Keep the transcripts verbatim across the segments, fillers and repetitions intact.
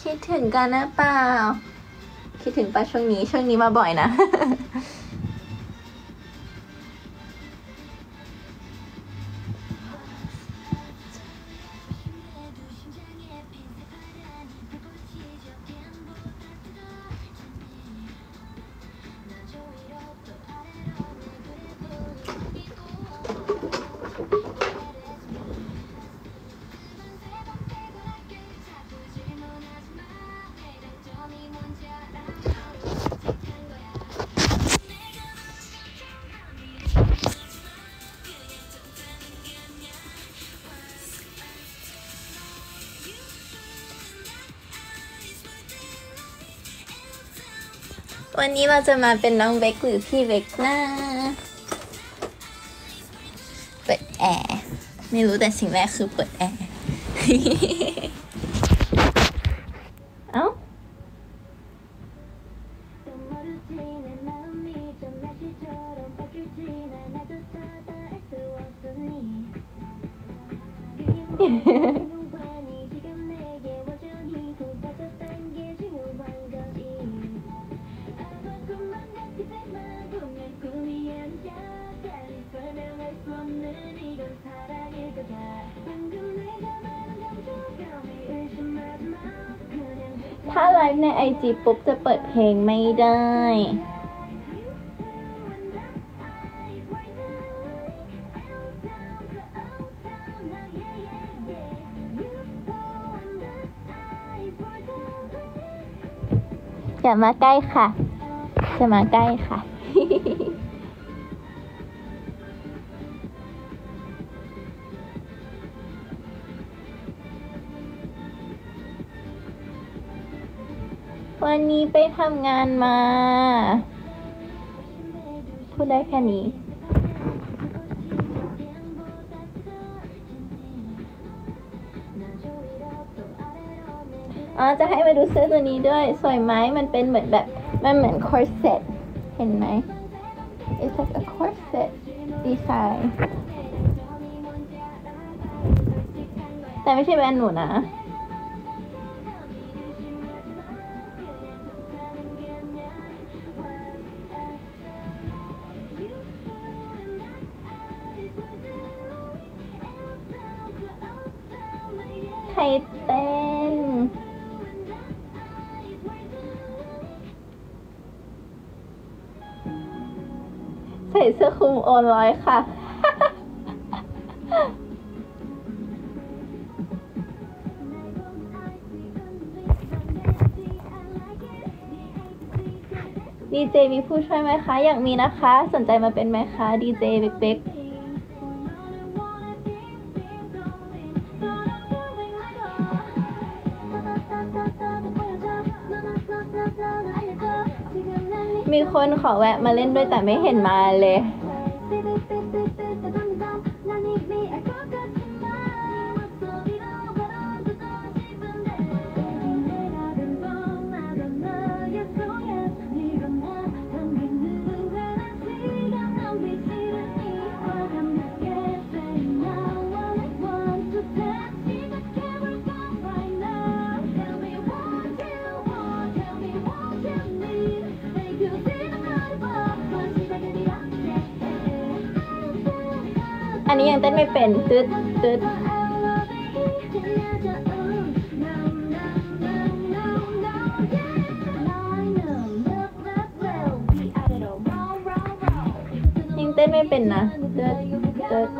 คิดถึงกันนะเปล่าคิดถึงป่ะช่วงนี้ช่วงนี้มาบ่อยนะ วันนี้เราจะมาเป็นน้องเบคหรือพี่เบคนะเปิดแอร์ไม่รู้แต่สิ่งแรกคือเปิดแอร์ เอ้าถ้าไลฟ์ในไอจีปุ๊บจะเปิดเพลงไม่ได้อย่ามาใกล้ค่ะจะมาใกล้ค่ะ วันนี้ไปทำงานมาพูดได้แค่นี้อ๋อจะให้มาดูเสื้อตัวนี้ด้วยสวยไหมมันเป็นเหมือนแบบมันเหมือนคอร์เซ็ตเห็นไหม It's like a corset design แต่ไม่ใช่แบรนด์หนูนะใครเต้นใส่เสื้อคลุมโอนร้อยค่ะ ดีเจมีผู้ช่วยไหมคะอยากมีนะคะสนใจมาเป็นไหมคะดีเจเบ๊กๆมีคนขอแวะมาเล่นด้วยแต่ไม่เห็นมาเลยอันนี้ยังเต้นไม่เป็นตึ๊ดตึ๊ดยังเต้นไม่เป็นนะตึ๊ดตึ๊ด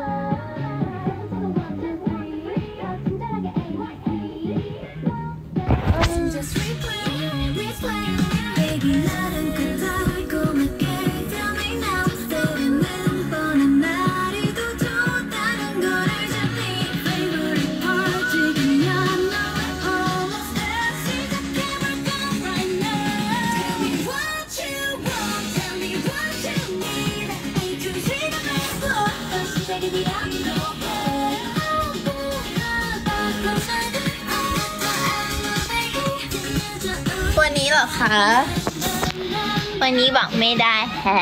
วันนี้เหรอคะวันนี้บอกไม่ได้แฮะ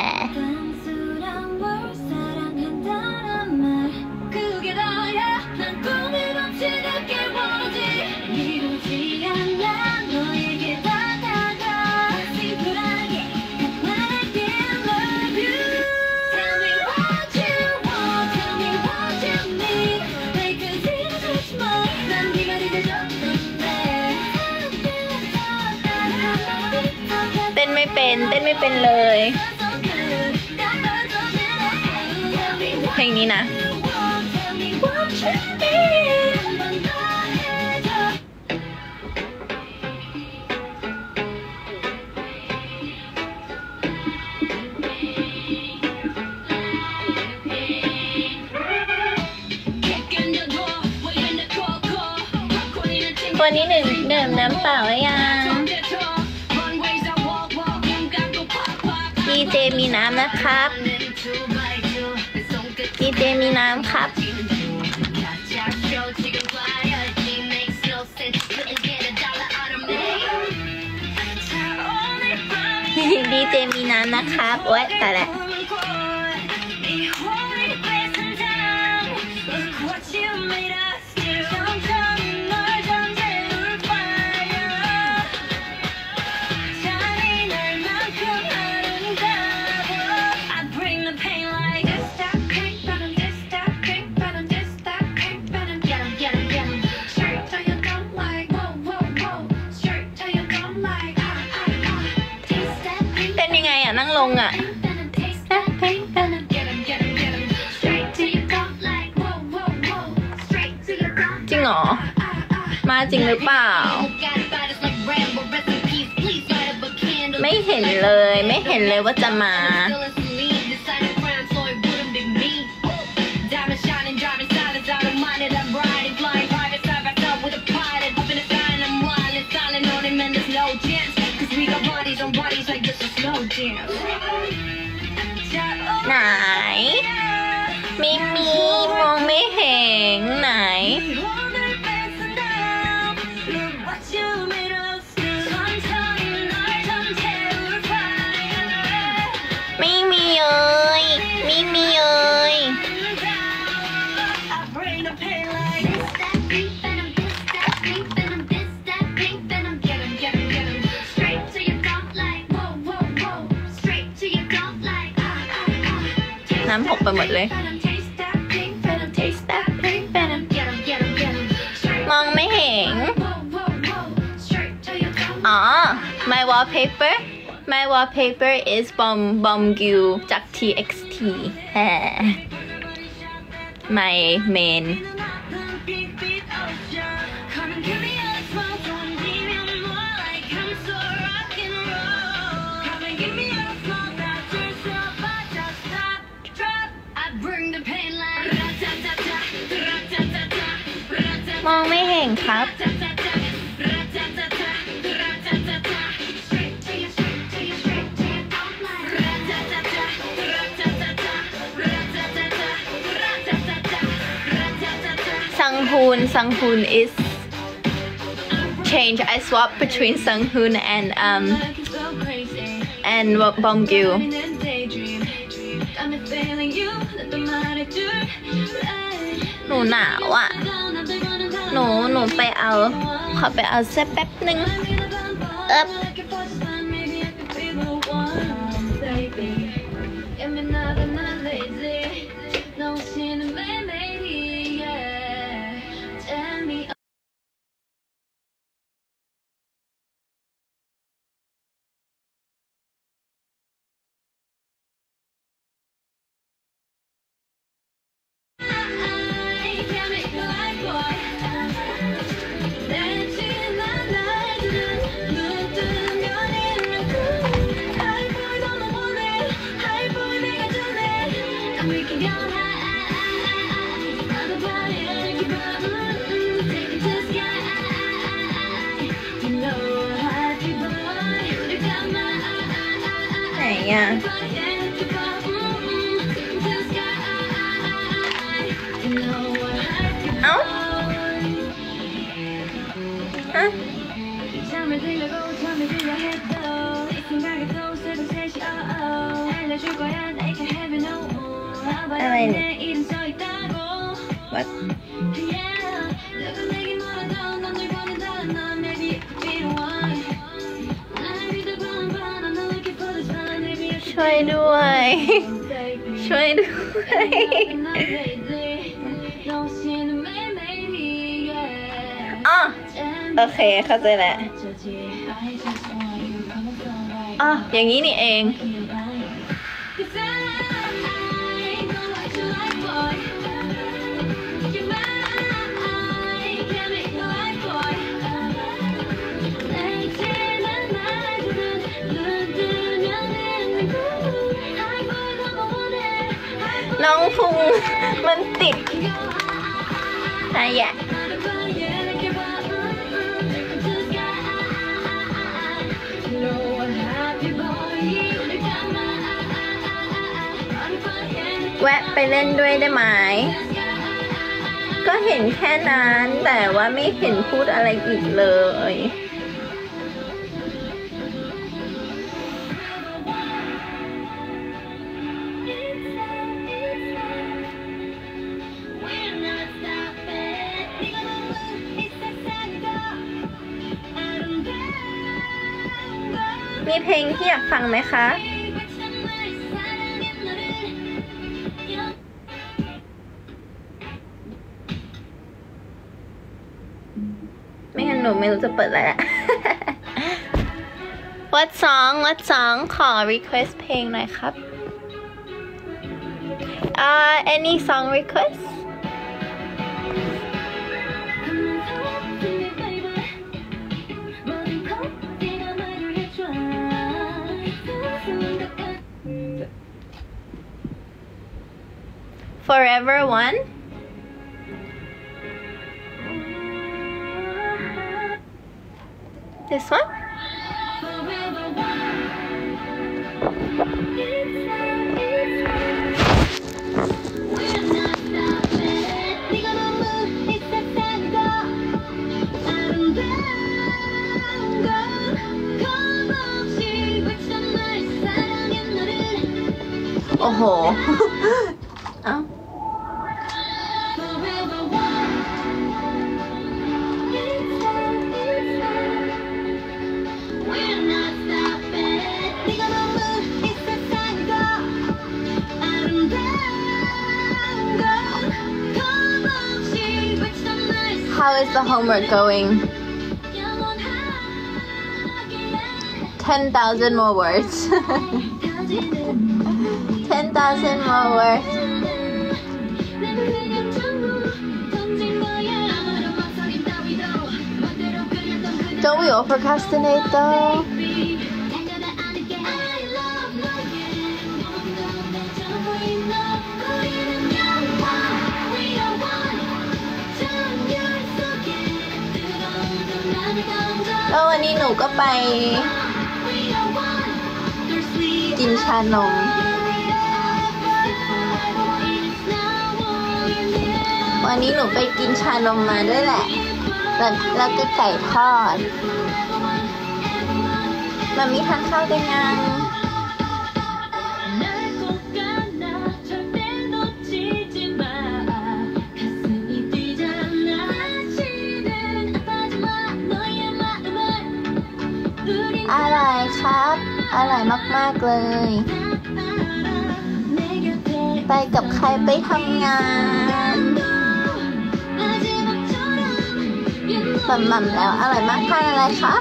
เป็นเต้นไม่เป็นเลยเพลงนี้นะวันนี้หนึ่งดื่มน้ำเปล่าหรือยังดีเจมีน้ำนะครับดีเจมีน้ำครับดีเจมีน้ำนะครับโอ๊ยแต่ละนั่งลงอ่ะจริงเหรอมาจริงหรือเปล่าไม่เห็นเลยไม่เห็นเลยว่าจะมาไหนไม่มีมองไม่เห็นไหนไม่มีเอ่ยไม่มีเอ่ยน้ำหกไปหมดเลยมองไม่เห็นอ๋อ my wallpaper my wallpaper is Bom Bom Gyu จาก ที เอ็กซ์ ที แฮ my mainมองไม่เห็นครับSanghoon Sanghoon is change I swap between Sanghoon and um and Bom Gyuหนูหนาวอ่ะหนูหนูไปเอาขอไปเอาเสื้อแป๊บนึงเอ๊บอ่ะเอ้าฮะอะไรเนี่ย Whatช่วยด้วยช่วยด้วยอ๋อโอเคเข้าใจแล้วอ่ะอย่างนี้นี่เอง น้องฟุงมันติดอะไรอ่ะแวะไปเล่นด้วยได้ไหมก็เห็นแค่นั้นแต่ว่าไม่เห็นพูดอะไรอีกเลยมีเพลงที่อยากฟังไหมคะไม่งั้นหนูไม่รู้จะเปิดอะไรละ What song What song ขอ request เพลงหน่อยครับ uh, any song request Forever One This oneโอ้โห เอ้าHow is the homework going? ten thousand more words. ten thousand more words. Don't we all procrastinate though?แล้ววันนี้หนูก็ไปกินชานมวันนี้หนูไปกินชานมมาด้วยแหละแล้วแล้วก็ไก่ทอดมันมีทานข้าวกันยังอร่อยครับอร่อยมากๆเลยไปกับใครไปทำงานหม่ำๆแล้วอร่อยมากทานอะไรคะ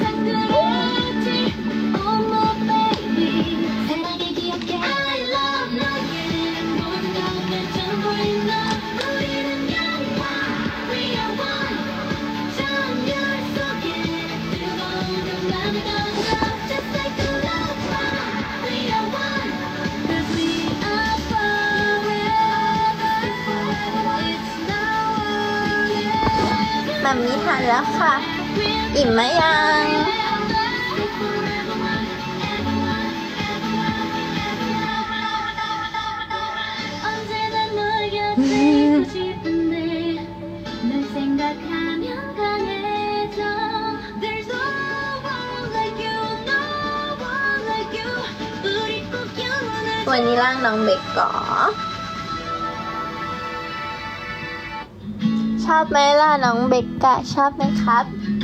แบบนี้ทานแล้วค่ะอิ่มไหมยังวันนี้ร่างน้องเบกก่อชอบไหมล่ะน้องเบกกะชอบไหมครับ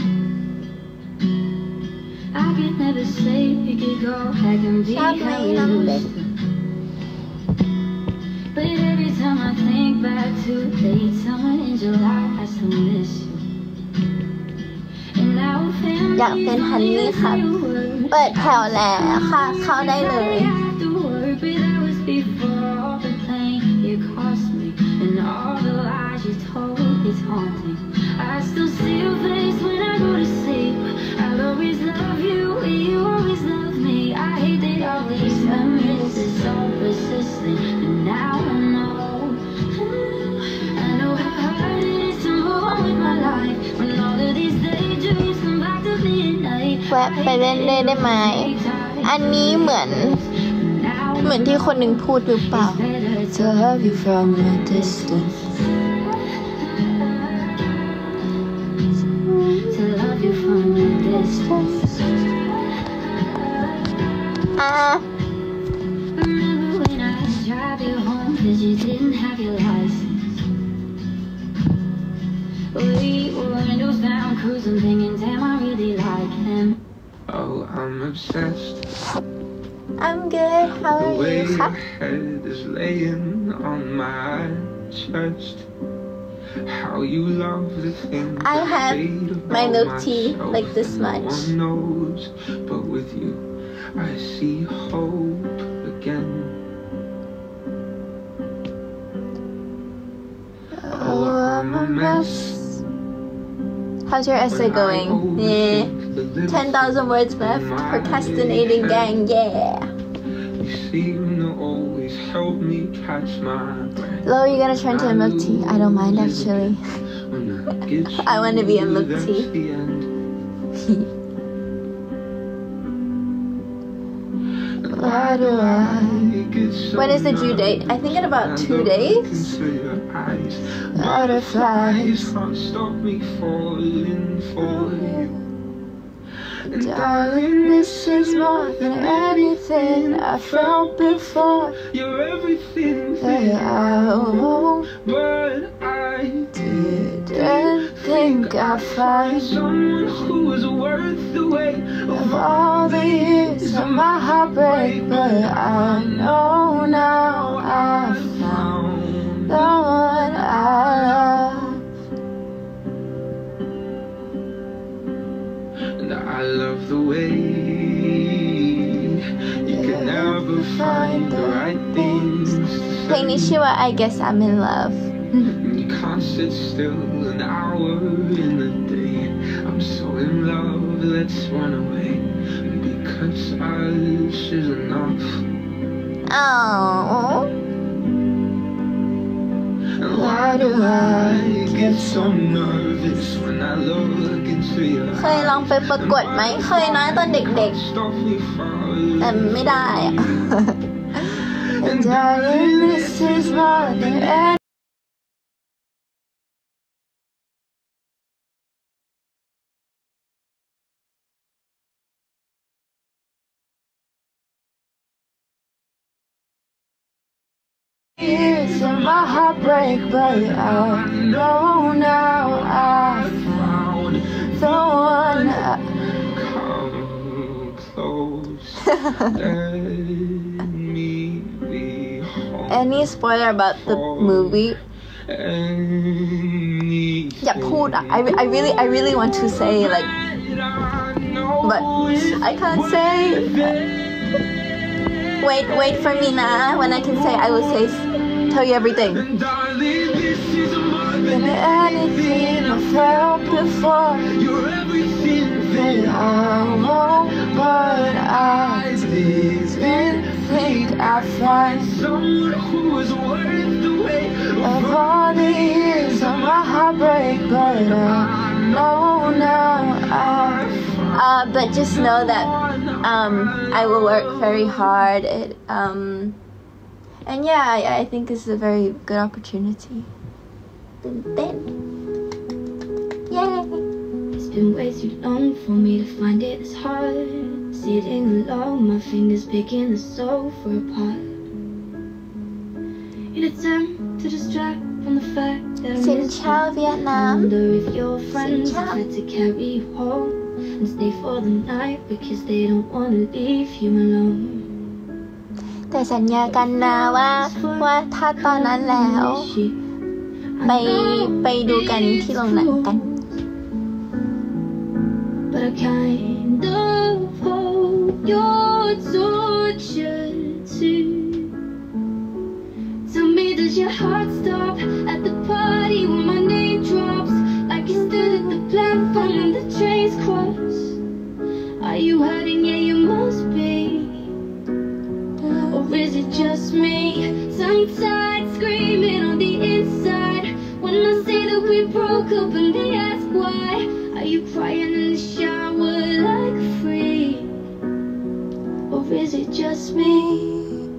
ชอบไหมน้องเบกอยากเป็นฮันนี่ครับเปิดแถวแล้วค่ะเข้าได้เลย แวะไปเล่นเล่นได้ไหมอันนี้เหมือนเหมือนที่คนหนึ่งพูดหรือเปล่า To love you from a distance To love you from a distance อ่ะ Remember when I drive you home cause you didn't have your license We were windows down cruising thinking damn I really like him Oh, I'm obsessed. I'm good. How are you? The way your head is laying on my chest. How you love the things I have my milk tea like this much. No one knows, but with you, I see hope again. Oh, I'm a mess.How's your essay going? Yeah. ten thousand words left. Procrastinating gang, yeah. Lo, you gonna turn to a milk tea? I don't mind actually. I want to be a milk tea. Why do I? When is the due date? I think in about two days. Butterflies. Darling, this is more than anything I felt before. You're everything that I want, but I didn't think I'd find someone who was worth the weight of all the years of my heartbreak. But I know now I found the one I love.I love the way you can never find the right things. เพลงนี้ชื่อว่า I guess I'm in love. You can't sit still an hour in the day. I'm so in love, let's run away because us is enough. Oh. Why do I get so nervous when I look into your eyes? เคยลองไปประกวดไหมเคยนะตอนเด็กๆแต่ไม่ได้อะ And darling, this is more than anything. Years of my heartbreak, but I know now I found the one. Come close, let me be home. Any spoiler about the movie? Yeah, พูด I I really I really want to say like, but I can't say. Wait, wait for me now. When I can say, I will say, tell you everything. Than anything I felt before. You're everything that I want, but I didn't think I'd find someone who was worth the weight of all the years of my heartbreak. But I know now I. Uh, but just know that um, I will work very hard. It, um, and yeah, I, I think it's a very good opportunity. Then, yay! It's been way too long for me to find it as hard. Sitting alone, my fingers picking the sofa apart. In an attempt to distract from the fact that I'm Xin chào Vietnam. Wonder if your friends had to carry you home.And stay for the night because they don't want to leave you alone. แต่สัญญากันนะว่าว่าถ้าตอนนั้นแล้วไปไปดูกันที่โรงหนังกัน But I kind of hope You're tortured too. Tell me, does your heart stop at the party when my name drops? Like you stood at the platform when the trains cross. Are you hurting? Yeah, you must be. Or is it just me? Tongue-tied, screaming on the inside when I say that we broke up and they ask why. Are you crying in the shower like a freak? Or is it just me?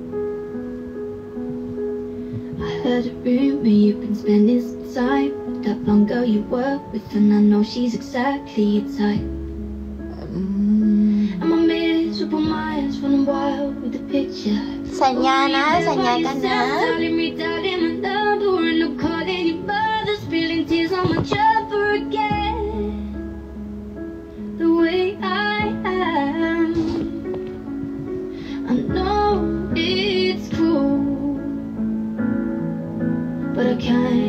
I heard a rumor you've been spending some time with that blonde girl you work with, and I know she's exactly your type. Mm. And my miserable mind's running wild with the picture. สัญญานะสัญญากันนะ Telling me doubting my number and I'm calling your mother, spilling tears on my chopper again. The way I am, I know it's cruel, but I can't.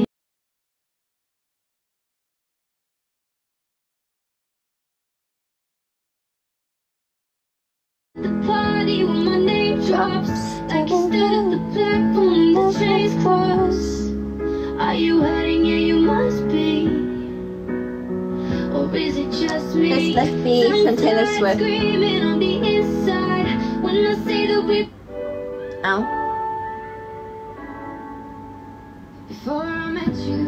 The party when my name drops, like you stood at the platform when the trains cross. Are you hurting? Yeah, you must be. Or is it just me? Let's let me from Taylor Swift. Screaming on the inside when I say that we. Ow. Before I met you,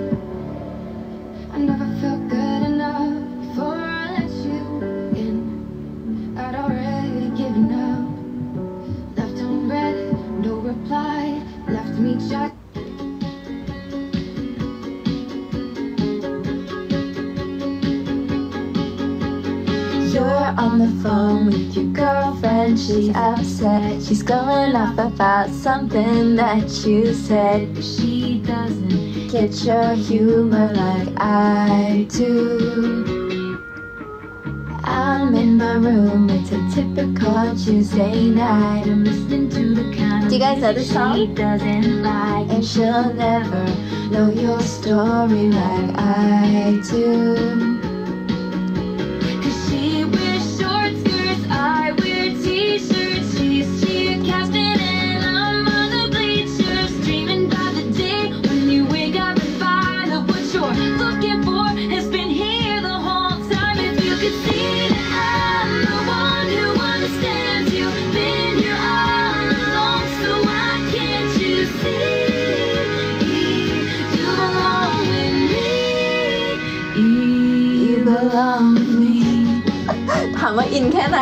I never felt good enough. Before I let you in, I'd already given up. Left unread, no reply, left me shut. You're on the phone with your girlfriend, she's upset. She's going off about something that you said. She doesn't get your humor like I do. I'm in my room, it's a typical Tuesday night. I'm listening to the kind of Do you guys know this song? she doesn't like, and she'll never know your story like I do. Cause she wears short skirts, I wear t-shirts. She's cheer casting and I'm on the bleachers, dreaming by the day when you wake up and find that what you're looking for has been here the whole time. If you could see that I'm the one who understands you, been here all along, so why can't you see? You belong with me. You belong with me. ถามว่าอินแค่ไหน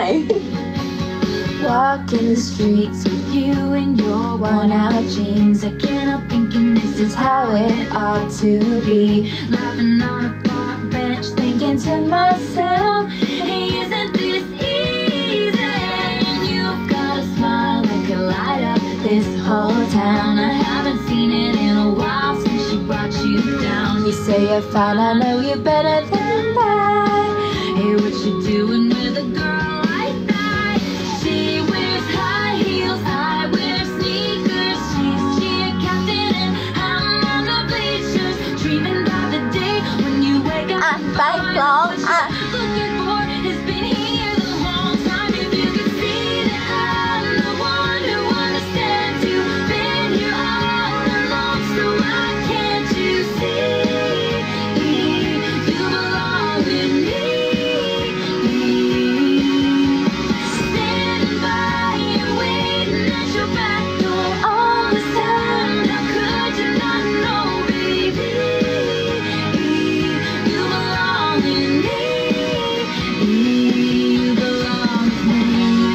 Walk in the streets with you in your worn out jeans. I can't help thinking this is how it ought to be. Laughing on a park bench, thinking to myself, hey, isn't this easy? And you've got a smile that could light up this whole town. I haven't seen it in a while since she brought you down. You say you're fine, I know you better than that. Hey, what you doing with a girl like that? She wears high heels, I wear sneakers. She's cheer captain and I'm on the bleachers, dreaming about the day when you wake up and find what you're looking for has been here the whole time. If you could see that I'm the one who understands you, been here all along, so why can't you see? You belong with me. Standing by you, waiting at your back door all this time. How could you not know, baby? You belong with me. You belong with me.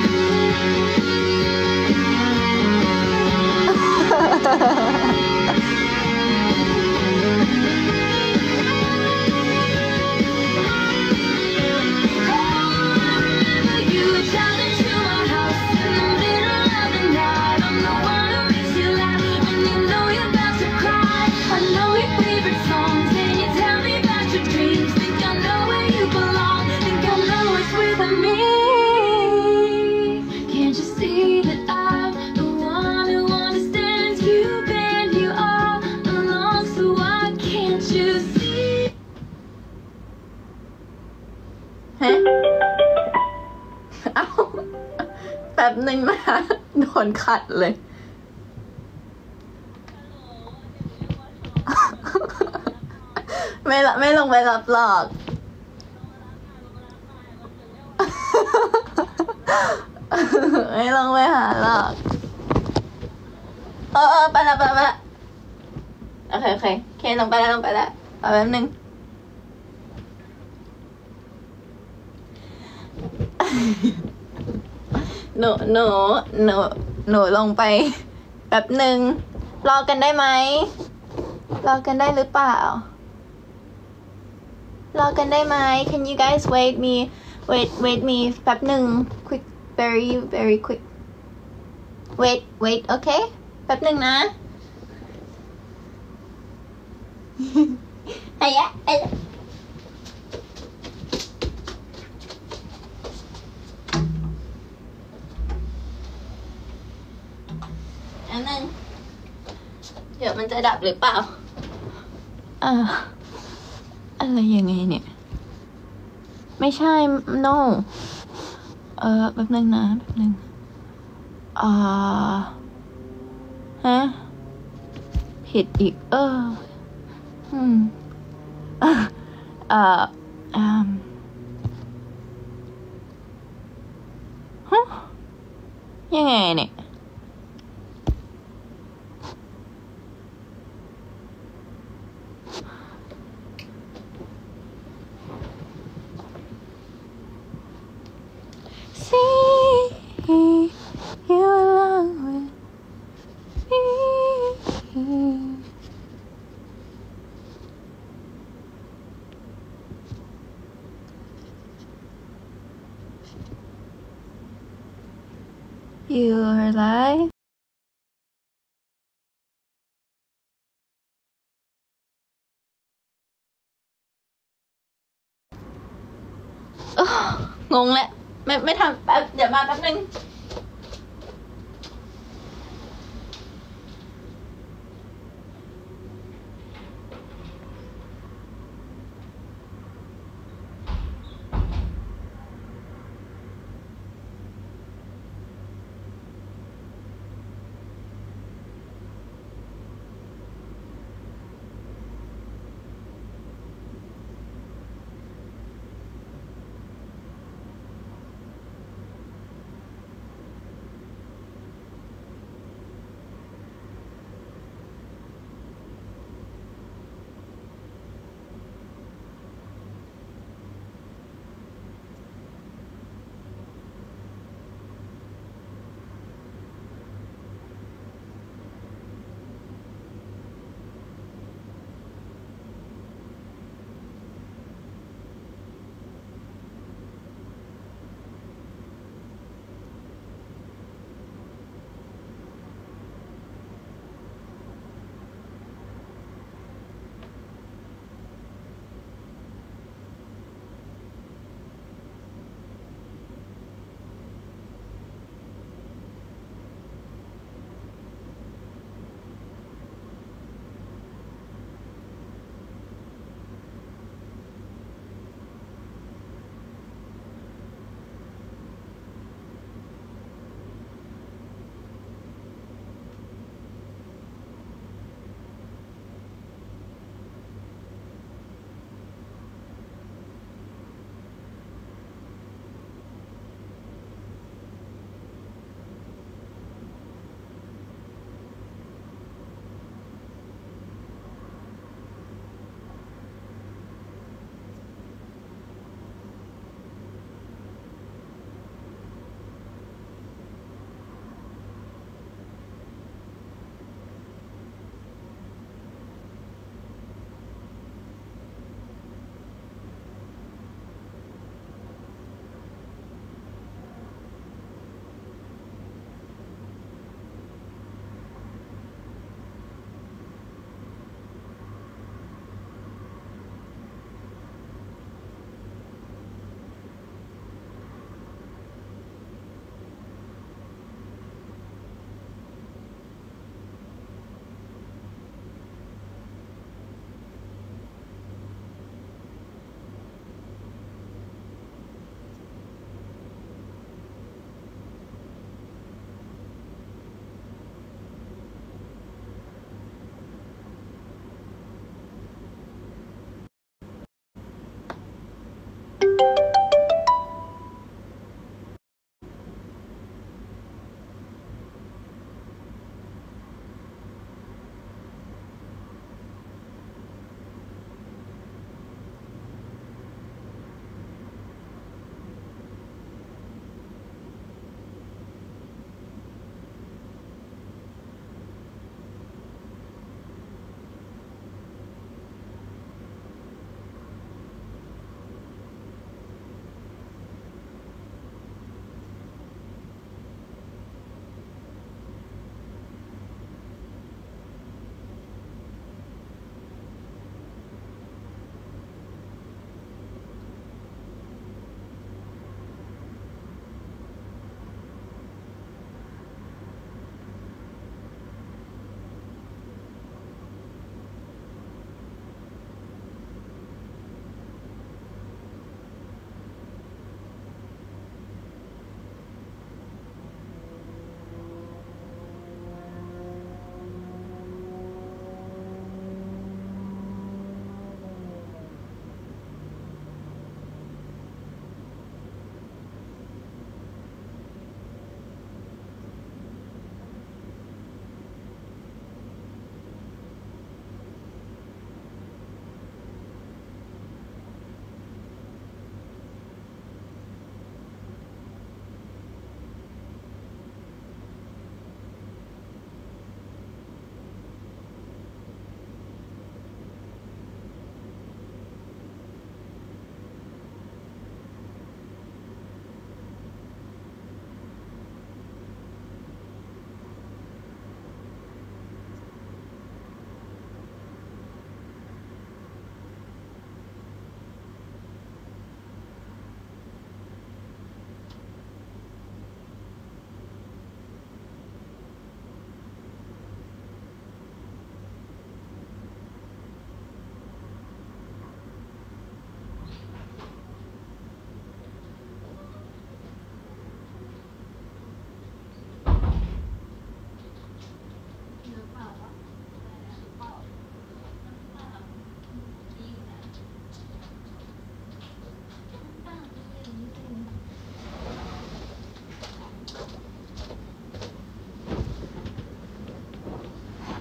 You shout into my house in the middle of the night. I'm the one who makes you laugh when you know you're about to cry. I know your favorite songs and you tell me about your dreams. Think I know where you belong, think I know it's with me. Can't you see that I'm the one who understands you, been here all along, so why can't you see? Huh? Ow. แป๊บหนึ่งนะ โดนขัดเลย ไม่ละไม่ลงไปรับหรอก ไม่ลงไปหาหรอกเออเออไปละไปละไปละโอเคโอเคโอเคลงไปแล้วลงไปแล้วแป๊บนึง หนูหนูหนูหนูลงไปแป๊บหนึ่งรอกันได้ไหมรอกันได้หรือเปล่ารอกันได้ไหม Can you guys wait me wait wait me แป๊บหนึ่ง quick very very quick wait wait โอเคแป๊บหนึ่งนะ ไอ้ยะไอ้ยะอันนึงเดี๋ยวมันจะดับหรือเปล่าอ่าอะไรยังไงเนี่ยไม่ใช่ no เออแป๊บนึงนะแป๊บนึงอ่าฮะผิดอีกเอออืมเอ่ออืมฮะยังไงเนี่ย See you along with me. You're alive. งงแล้วไม่ไม่ทำแป๊บเดี๋ยวมาแป๊บนึง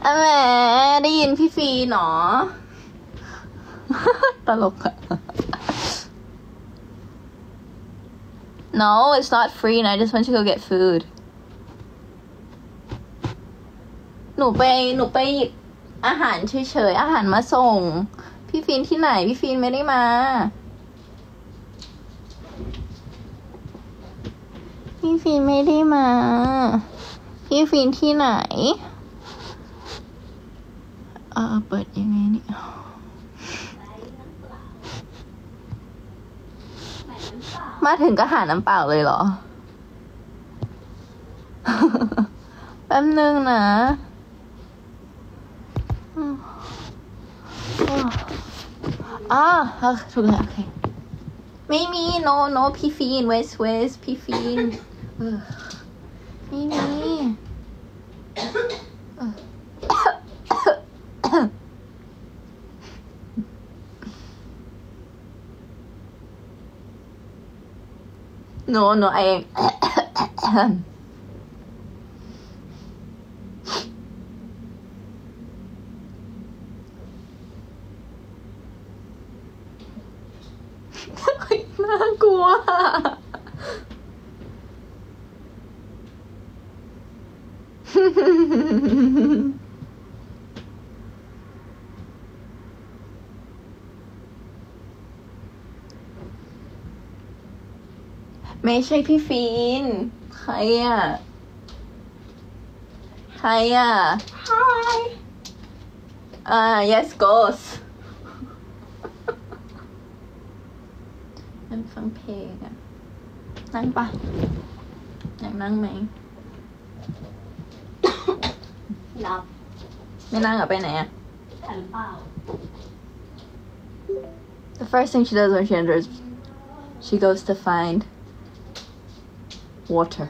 อ่ะแหมได้ยินพี่ฟีนหรอ ตลกอะ No, it's not free and I just went to go get food. หนูไปหนูไปหยิบอาหารเฉยๆอาหารมาส่งพี่ฟีนที่ไหนพี่ฟีนไม่ได้มาพี่ฟีนไม่ได้มาพี่ฟีนที่ไหนเออเปิดยังไงนี่มาถึงก็หาน้ำเปล่าเลยเหรอ แป๊บนึงนะอ่าถูกแล้วโอเคไม่มี no no พี่ฟีน west west พี่ฟีนไม่มี no no เอง น่ากลัวไม่ใช่พี่ฟีนใครอ่ะใครอ่ะ Hi อ่า yes ghost นั่งฟังเพลงอ่ะนั่งปะอยากนั่งไหมรับไม่นั่งอ่ะไปไหนอ่ะแต่หรือเปล่า The first thing she does when she enters, she goes to find water.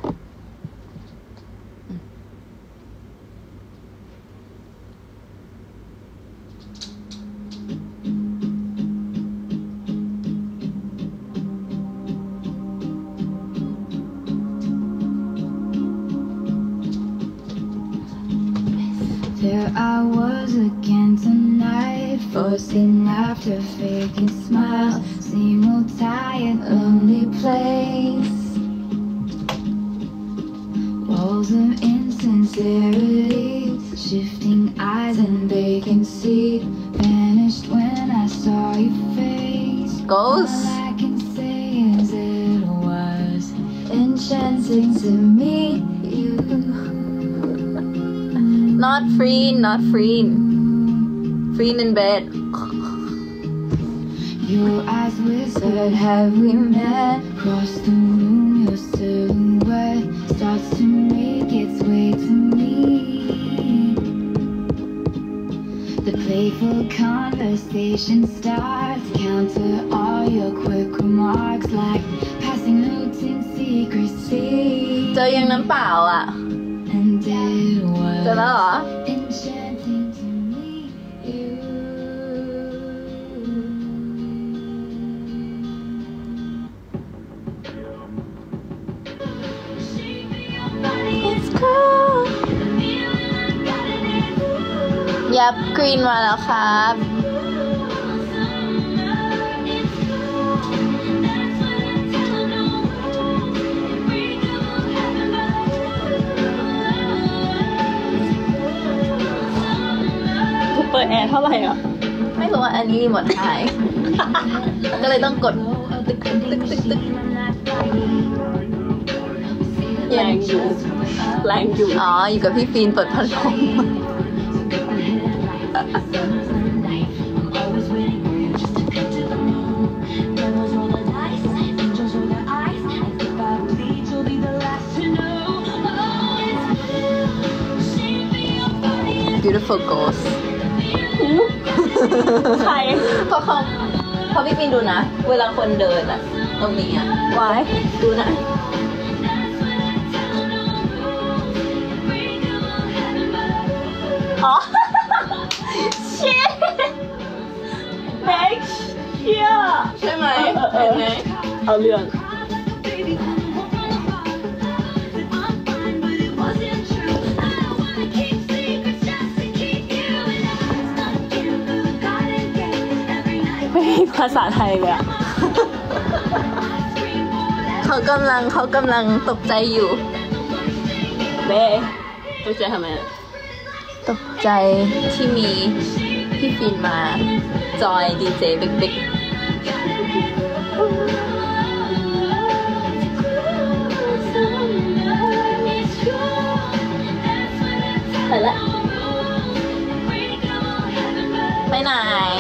There I was again tonight, forcing laughter, faking smiles, same old tired, lonely place. Walls of insincerity, shifting eyes and vacancy, vanished when I saw your face. Goes. All I can say is it was enchanting to meet you. Not free, not free. Free in bed. Your eyes whispered, have we met? Across the room, your silhouette starts to make its way to me. The playful conversation starts, counter all your quick remarks like passing notes in secrecy. เจอยังน้ำเปล่าอ่ะ And it was เจอแล้วเหรอ enchanting to meet you. It's cool ยับกรีนมาแล้วครับ เปิดแอร์เท่าไหร่อ่ะ ไม่รู้ว่าอันนี้หมดหาย ก็เลยต้องกดตึกตึกตึกตึกตึกแรงอยู่แรงอยู่อ๋ออยู่กับพี่ฟีนเปิดพัดลม Beautiful ghost ใครเพราะเขาเพราะพี่ฟีนดูนะ เวลาคนเดินอะตรงนี้อะวายดูนะ อ๋อ shit next เชี่ยใช่ไหมเห็นไหมเอาเรื่องภาษาไทยเลยอะ เขากำลังเขากำลังตกใจอยู่เบ้ตกใจทำไมอะตกใจที่มีพี่ฟินมาจอยดีเจเบ๊กๆไปละไปไหน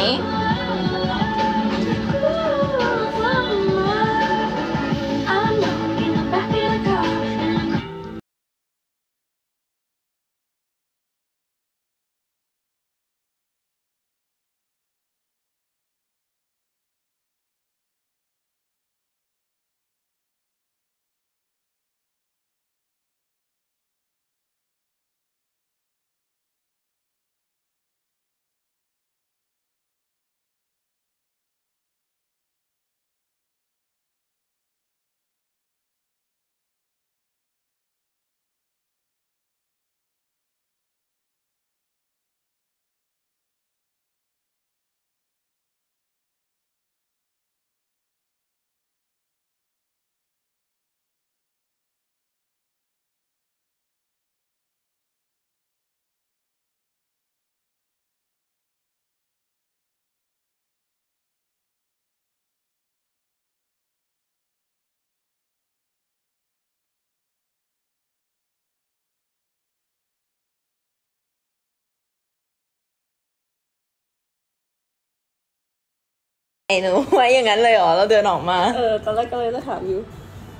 ไอ้หนูไว้อย่างนั้นเลยเหรอเราเดินออกมาเออตอนแรกก็เลยจะถามอยู่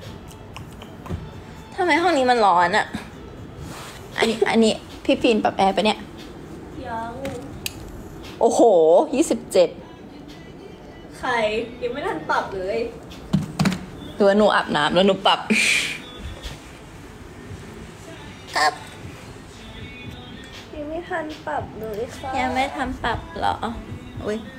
ทำไมห้องนี้มันร้อนอะอันนี้อันนี้พี่ฟินปรับแอร์ไปเนี่ยยังโอ้โหยี่สิบเจ็ดใครยังไม่ทันปรับเลยหรือว่าหนูอาบน้ำแล้วหนูปรับอัพยังไม่ทันปรับเลยค่ะยังไม่ทันปรับเหรออุ้ย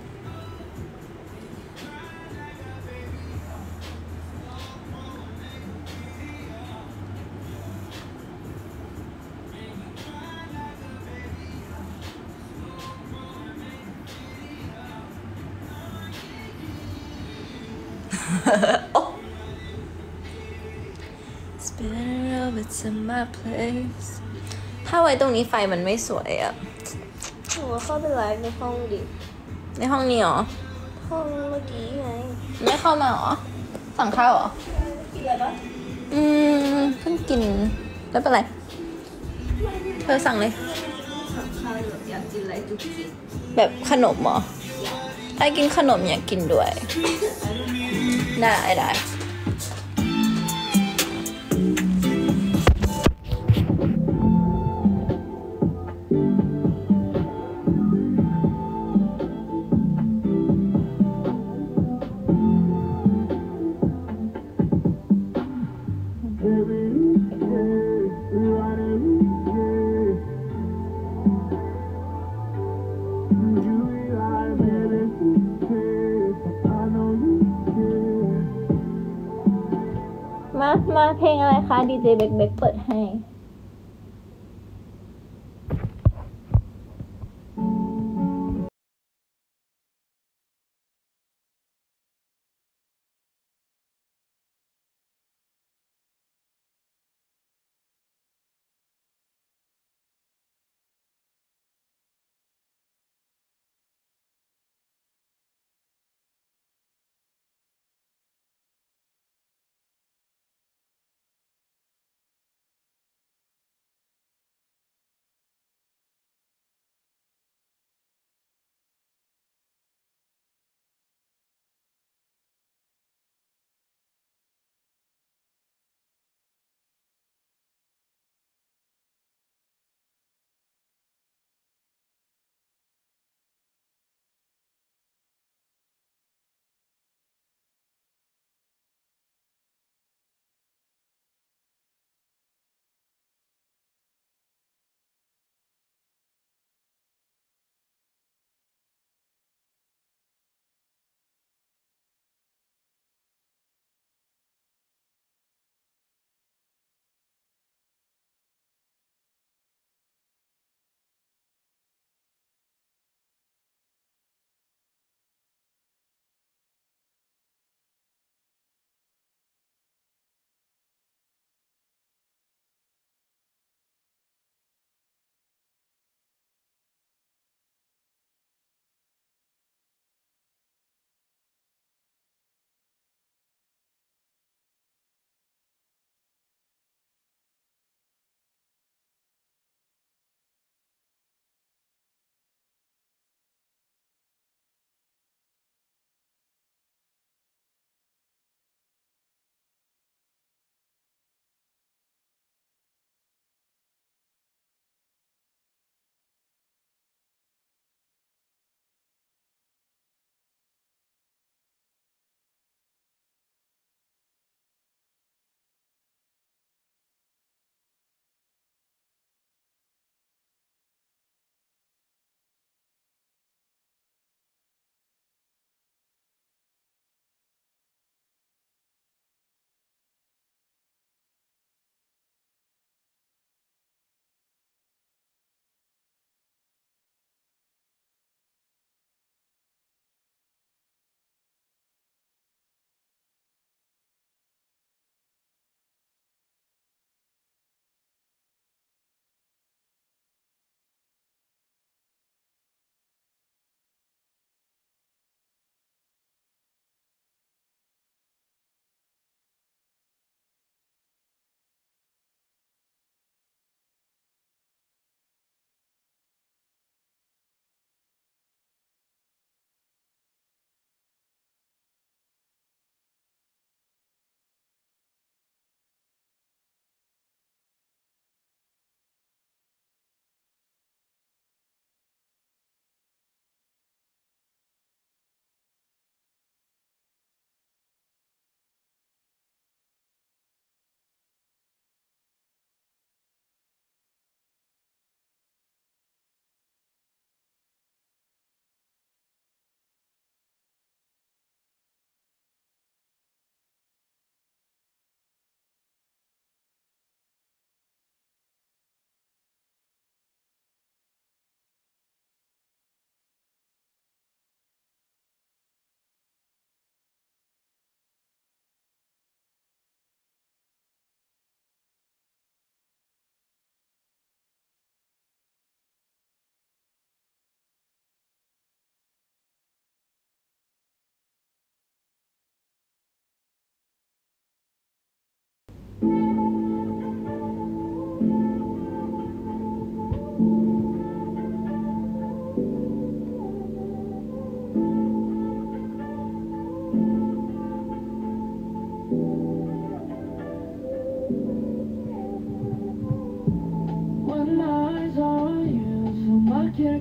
ถ้าไว้ตรงนี้ไฟมันไม่สวยอะหนูเข้าไปไลฟ์ในห้องดิในห้องนี้เหรอห้องเมื่อกี้ไงไม่เข้ามาเหรอสั่งข้าวเหรอกินอะไรปะอืมเพิ่งกินแล้วเป็นไรเธอสั่งเลยสั่งข้าวแบบอยากกินอะไรจุกจิกแบบขนมเหรอไอ้กินขนมอยากกินด้วยได้ได้มามาเพลงอะไรคะดีเจเบกเบกเปิดให้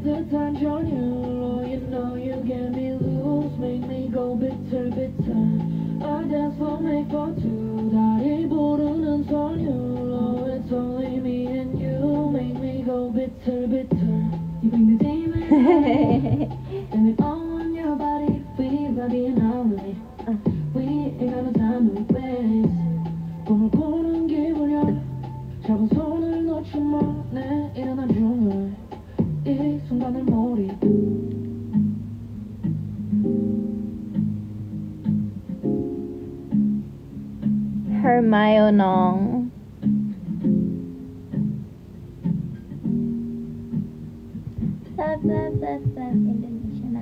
따뜻한 저녁으로 You know you get me loose Make me go bitter bitter I dance for make for two 다리 부르는 소녀로 It's only me and you Make me go bitter bitter You bring the demon And it all on your body We love being lonely We ain't got no time to waste 꿈을 꾸는 기분이야 잡은 손을 놓지 마 내 일어난 중요해 이 순간을 몰입 Hermione น้องแซ่บแซ่บแซ่บแซ่บอินโดนีเซียนะ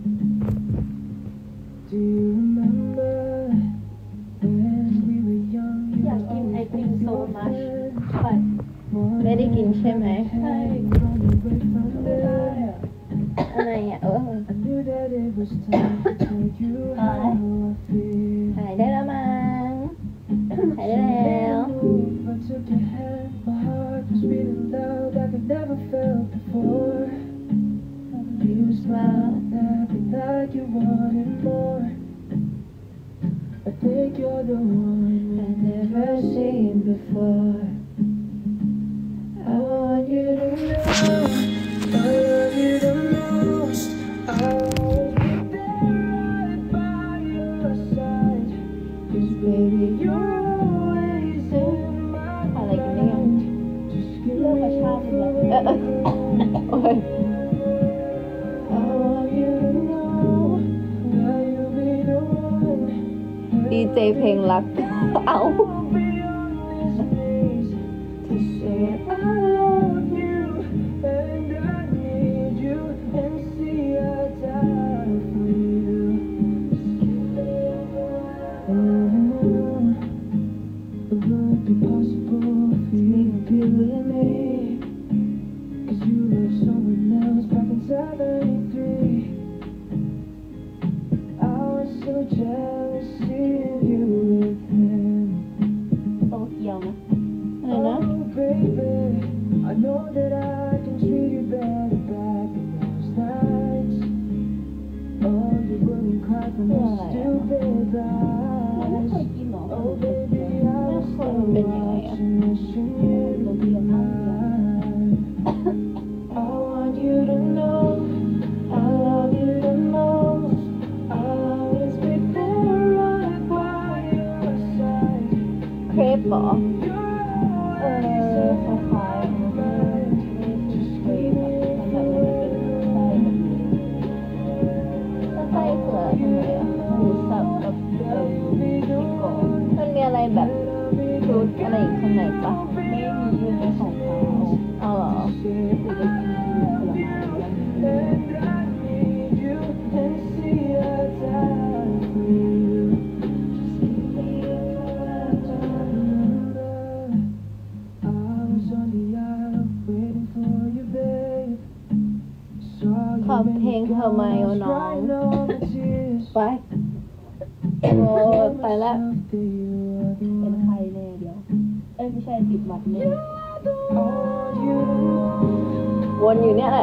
Do you remember when we were young อยากกินไอติมโซมัชบัดไม่ได้กินใช่ไหมใช่อะไรอ่ะเออ I knew that it was time to tell you how I feel หายได้แล้วมั้งหายได้แล้ว I took your hand, my heart was beating loud like I've never felt before. You smiled at me like you wanted more. I think you're the one I've never seen before. I want you to know I love you the most. I'll always be there right by your side. 'Cause baby you're always in my อะไรกันเนี่ย mind. Just give เลือกมา me ชาติเลยเออเออโอ้ย I want you to know that you'll be the one. ดีเจเพลงรัก เอา I'll be on this place to say I love you and I need you and see I die for you. And it would be possible for you to be with me. 'Cause you love someone else back in seventy-three. I was so jealous seeing you with him. โตเกียวนะอะไรนะ Oh baby, I know that I can treat you better back in those nights. Oh, you wouldn't cry from those stupid ไม่เค eyes. ยกินหรอ Oh baby, I was so เป็นยังไงอะ watching, wishing you'd be mine. I want you to know I love you the most. I'll always be there right by your side. เครปเหรอเออคล้ายๆมันไม่ไม่เคยแบบมันแบบมันเป็นไส้แบบนี้แล้วไส้เผือกทำไมอ่ะหมูสับกับเอ่อพริกกรอบมันมีอะไรแบบฟรุตอะไรอีกข้างในปะไม่มีเป็นของเขาเอาเหรอคือจะกินผลไม้แล้ว And I need you and see I die for you. I was on the aisle waiting for you, babe. Saw you ขอเพลง in เธ the อมาโย glass, น้อง crying all my tears. ไป โอ้ไปแล้ว Myself that you are the เป็น one. ไข้แน่เดียว เอ้ยไม่ใช่ติดหวัดแน่ I want you to know. วนอยู่เนี่ยแหละ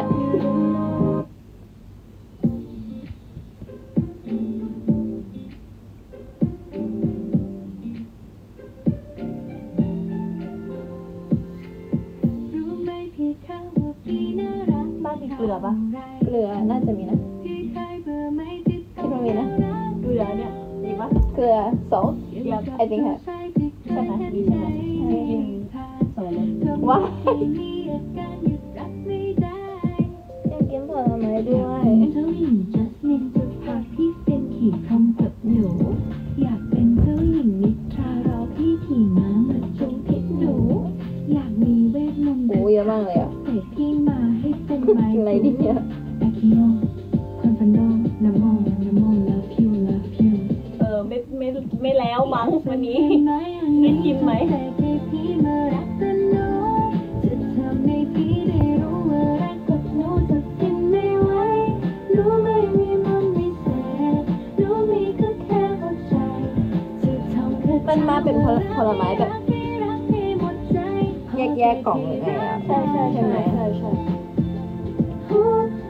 รู้ไหมพี่ข้างว่าพี่น่ารักบ้านมีเกลือปะเกลือน่าจะมีนะพี่เคยเบื่อไหมที่คิดว่ามีนะเกลือเนี่ยมีปะเกลือ salt เดี๋ยว I think have ใช่ไหมมีใช่ไหมกินสองเลยว้ายมีอาการหยุดรักไม่ได้อยากกินผลไม้ด้วยเจ้าหญิงจัสมินจะฝากพี่เซ็นขี่คำกับหนูอยากเป็นเจ้าหญิงนิทรารอพี่ขี่ม้ามาชมพิษหนูอยากมีเวทมนต์โอ้เยอะมากเลยอ่ะเสกพี่มาให้เป็นใบกินอะไรดีเนี่ยอาคิโอคอนฟานโดน้ำมองน้ำมอง love you love you เออไม่ไม่ไม่แล้วมั้งวันนี้ได้กินไหมแต่แค่พี่มารักกันหนูจะทำให้พี่ได้รู้ว่ารักกับหนูจะกินไม่ไหวหนูไม่มีมันไม่แสบหนูมีก็แค่หัวใจจะทำแค่มันมาเป็นผลผลไม้แบบให้รักให้หมดใจแยกๆกล่องหรือไงอ่ะใช่ใช่ใช่ไหมใช่ใช่ Hold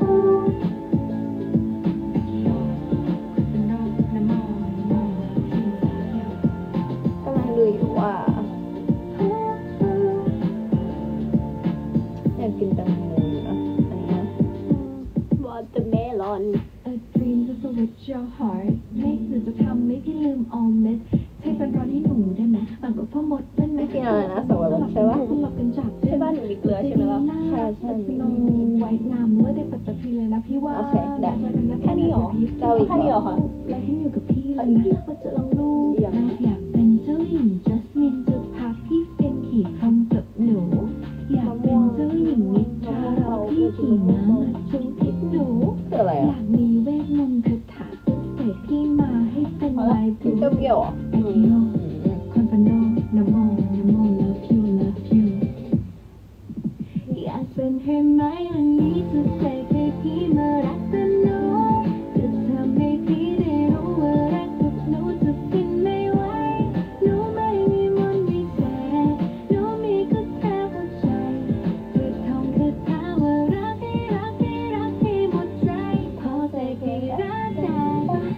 ต่างกับพ่อมดนั่นไหมไม่กินอะไรนะสับปะรดใช่ปะสลับกันจับใช่บ้านหนูมีเกลือใช่ไหมล่ะใช่ใช่ลงไว้งามเมื่อได้ปัตตพีเลยนะพี่ว่าโอเคได้แค่นี้เหรอเจ้าอีกแค่นี้เหรอคะและให้อยู่กับพี่เลยนะว่าจะลองดูอยากอยากเป็นเจ้าหญิงจัสมินจะพาพี่เป็นขี่คำกับหนูอยากเป็นเจ้าหญิงนิทราเราพี่ขี่ม้ามาจูงพิษหนูคืออะไรอยาอ่ะกมีเวทมนต์คาถาเสกพี่มาให้เป็นลายพลูเปรี้ยวๆอ่ะไอคิโนคอนฟานโนน้ำมองน้ำมอง love you love you อยากเป็นให้ไหมวันนี้จะเสกให้พี่มารักกันหนูจะทำให้พี่ได้รู้ว่ารักกับหนูจะฟินไม่ไหวหนูไม่มีมนต์วิเศษหนูมีแค่แค่หัวใจจะท่องคาถาว่ารักให้รักให้รักให้หมดใจพอเสกให้รักได้ปะ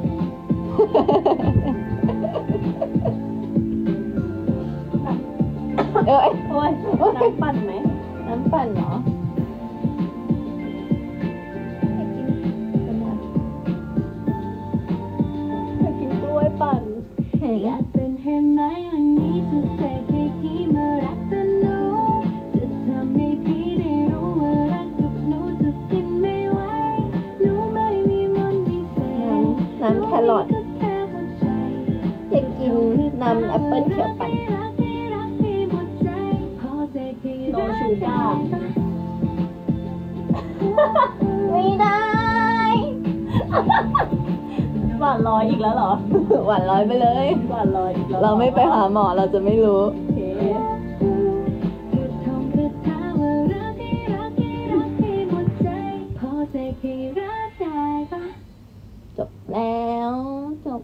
เอ้ยโอ้ยน้ำปั่นไหมน้ำปั่นเหรออยากกินกล้วยปั่นอยากเป็นให้ไหมวันนี้จะเสกให้พี่มารักกันหนูจะทำให้พี่ได้รู้ว่ารักกับหนูจะฟินไม่ไหวหนูไม่มีมนต์วิเศษน้ำแครอทหนูมีแค่หัวใจอยากกินน้ำแอปเปิ้ลเขียวปั่นรักให้รักให้หมดใจพอเสกให้รักโนชูก้าไม่ได้หวานลอยอีกแล้วเหรอหวานร้อยไปเลยหวานลอยอีกแล้วหอเราไม่ไปหาหมอเราจะไม่รู้โอเคจะท่องคาถาว่ารักให้รักให้รักให้หมดใจพอเสกให้รักได้ปะจบแล้วจบ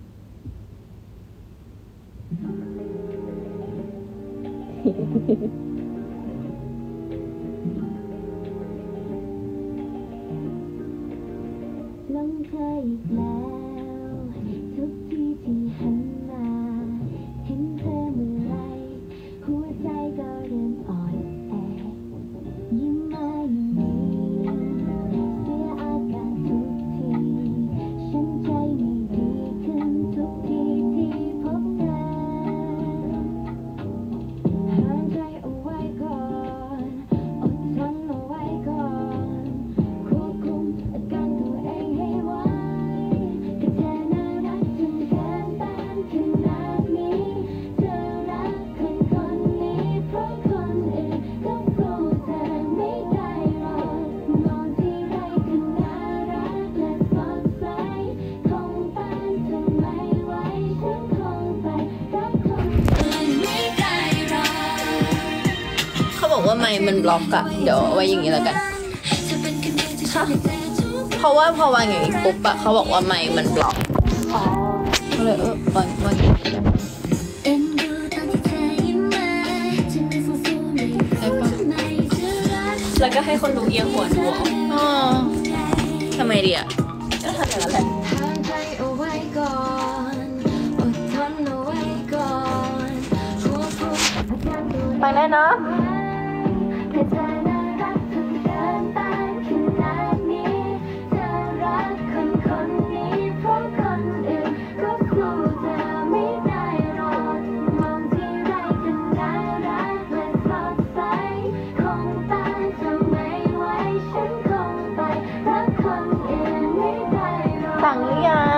ลงเธออีกแล้ว ทุกทีที่หันมา เห็นเธอเมื่อไรหัวใจก็เริ่มอ่อนแอยิ้มมาอย่างนี้เสียอาการทุกที ฉันใจไม่ดีขึ้นทุกทีที่พบเธอห่างใจเอาไว้ก่อนอดทนเอาไว้ก่อนควบคุมอาการตัวเองให้ไว้ก็เธอน่ารักจนเกินต้านขนาดนี้เธอรักคนคนนี้เพราะคนอื่นก็สู้เธอไม่ได้หรอกมองที่ไรก็น่ารักและสดใสคงต้านเธอไม่ไหวฉันคงไปรักคนอื่นไม่ได้หรอกเขาบอกว่าไมค์มันบล็อกอะเดี๋ยวเอาไว้อย่างนี้แล้วกัน เพราะว่าพอวางอย่างนี้ปุ๊บอะเขาบอกว่าไมค์มันบล็อกอ๋อก็เลยเออวางวางอย่างนี้ได้ไหมเอ็นดูตอนที่เธอยิ้มมาฉันไม่สู้สู้ไม่รู้ทำไมจะรักแล้วก็ให้คนดูเอียงหัวดูเอาอ๋อทำไมดีอะก็ทำอย่างนั้นแหละห่างใจเอาไว้ก่อนอดทนเอาไว้ก่อนควบคุมอาการตัวเองไปได้เนาะให้เธอน่ารักจนเกินต้านขนาดนี้เธอรักคนคนนี้เพราะคนอื่นก็สู้เธอไม่ได้หรอกมองที่ไรก็น่ารักและสดใสคงต้านเธอไม่ไหวฉันคงไปรักคนอื่นไม่ได้หรอกสั่งหรือยัง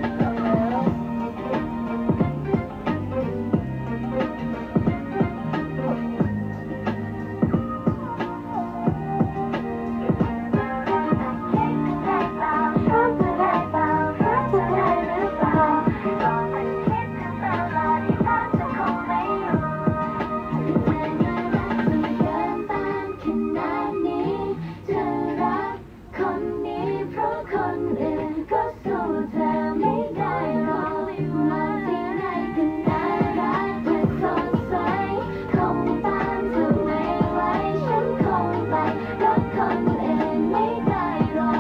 คนนี้เพราะคนอื่นก็สู้เธอไม่ได้หรอกมาที่ไหนก็น่ารักและสดใสคงต้านเธอไม่ไหวฉันคงไปรักคนอื่นไม่ได้หรอก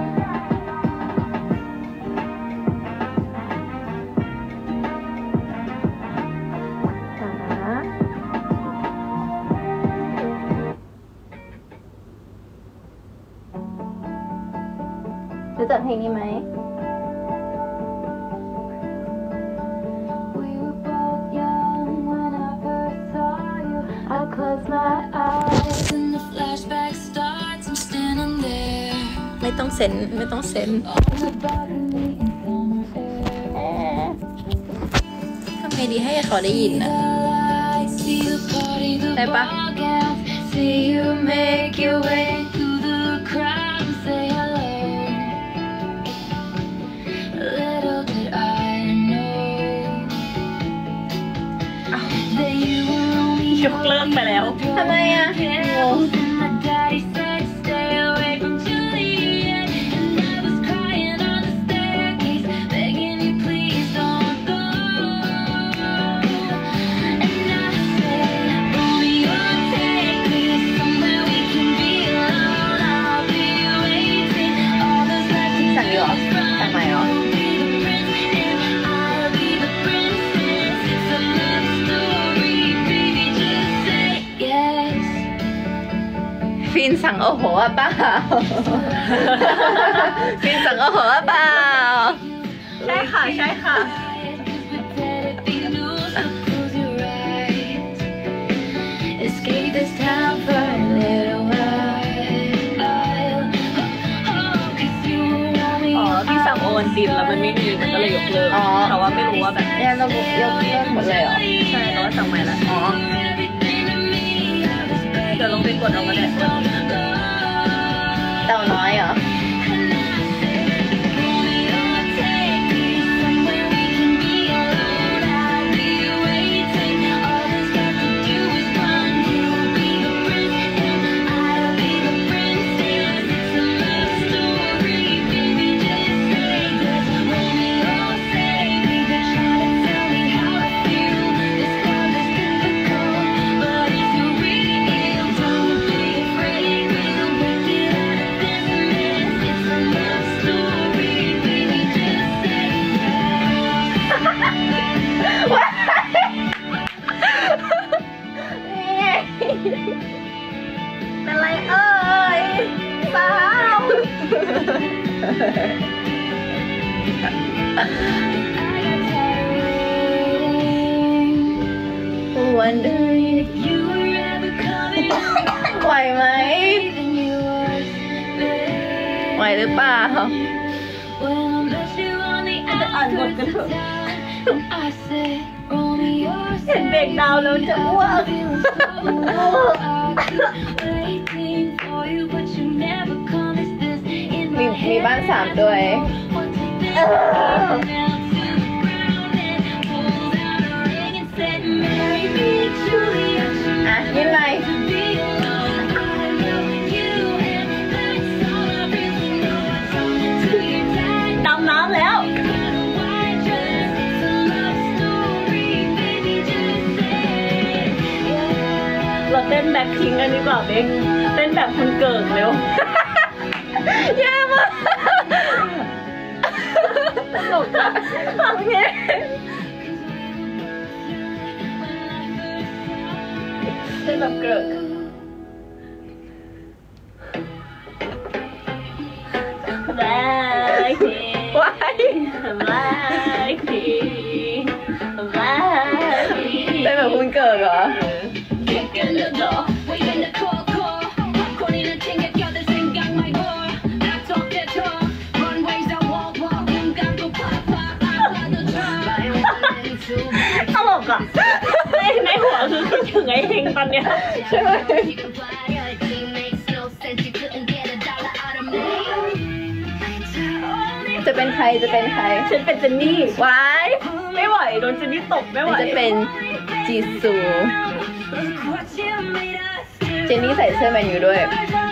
รู้จักเพลงนี้ไหม We were both young close my eyes and the flashback starts. I'm standing there ไม่ต้องเซ็นไม่ต้องเซ็น on the balcony in summer air. ทำไงดีให้เขาได้ยินนะ See the party, the ได้ปะ ball gowns. See you make your way through the crowd and say hello. Little did I know that you were only ยกเลิกไปแล้วทำไมอ่ะงง and my daddy said stay away from Juliet. And I was crying on the staircase, begging you please don't go. And I said, Romeo, take me somewhere we can be alone. I'll be waiting. All that's left is สั่งดีเหรอสั่งใหม่เหรอ I'll be the prince and I'll be the princess. It's a love story, baby. Just say yes. ฟินสั่งโอ้โหอ่ะเปล่า ฟินสั่งโอ้โหอ่ะเปล่าใช่ค่ะ ใช่ค่ะ Escape this town for a little while. Cause you only อ๋อ ที่สั่งโอนบินแล้วมันไม่มีมันก็เลยยกเลิกอ๋อแต่ว่าไม่รู้ว่าแบบเนี่ยเรายกเลิกหมดเลยเหรอใช่แต่ว่าสั่งใหม่แล้วอ๋อเดี๋ยวลงไปกดเอาก็ได้เต่าน้อยเหรอ เป็นไรเอ่ยสาว Wondering if you were ever coming ไหวไหม ไหวหรือเปล่าอ่านบทกันเถอะ เห็นเบรกดาวน์แล้วจะอ้วกมีมีบ้านสามด้วย อ่ะยิ้มไหมดำน้ำแล้ว เราเต้นแบ็คพิงค์กันดีกว่าเบคเต้นแบบคนเกิดเร็วแย่มากตลกอะทำไงเป็นแบบเกิดแบ็คพิงค์ว้ายแบ็คพิงค์แบ็คพิงค์เป็นแบบคุณเกิดเหรอเกิดแล้วเหรอ ตลกอ่ะในในหัวคือคิดถึงไอ้เฮงตอนเนี้ยใช่ไหม จะเป็นใครจะเป็นใครฉันเป็นเจนนี่ว้ายไม่ไหวโดนเจนนี่ตบไม่ไหวจะเป็นจีซู เจนนี่ใส่เสื้อแมนยูด้วย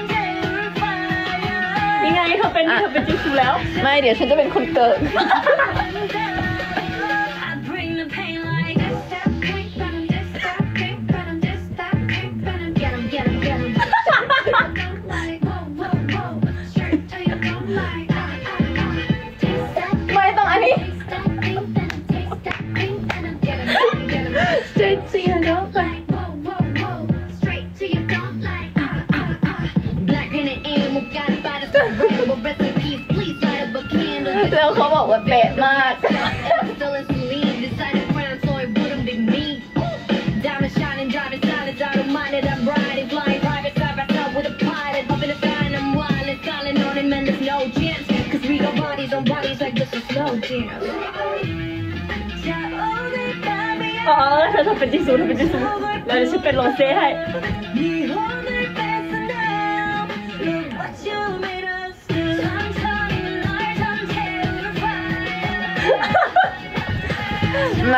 นี่ไงเธอเป็นเธอเป็นจิซูแล้วไม่เดี๋ยวฉันจะเป็นคนเกิด ไม่ต้องอันนี้ Straight to your dome like แล้วเขาบอกว่าเป๊ะมาก Diamond shining, driving silence, I don't mind it. อ๋อเธอทำเป็นจีซูทำเป็นจีซูแล้วเดี๋ยวฉันเป็นโรเซ่ให้มา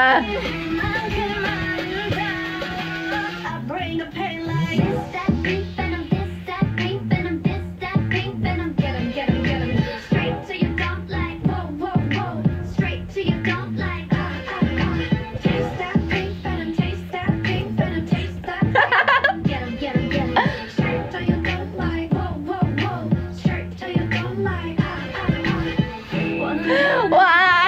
วาย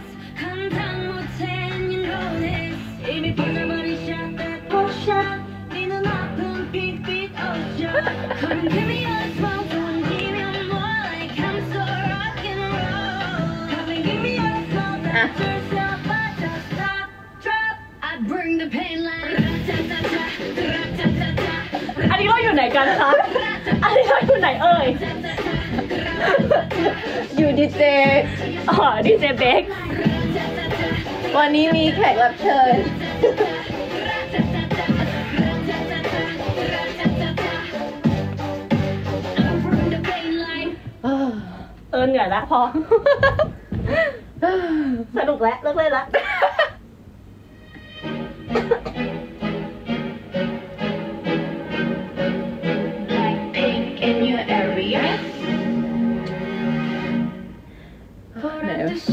อันนี้เราอยู่ไหนกันคะอันนี้เราอยู่ไหนเอ่ยอยู่ดีเจอ๋อดีเจเบควันนี้มีแขกรับเชิญเออเหนื่อยละพอ สนุกแล้วเลิกเล่นละ in your area. ไหนวะ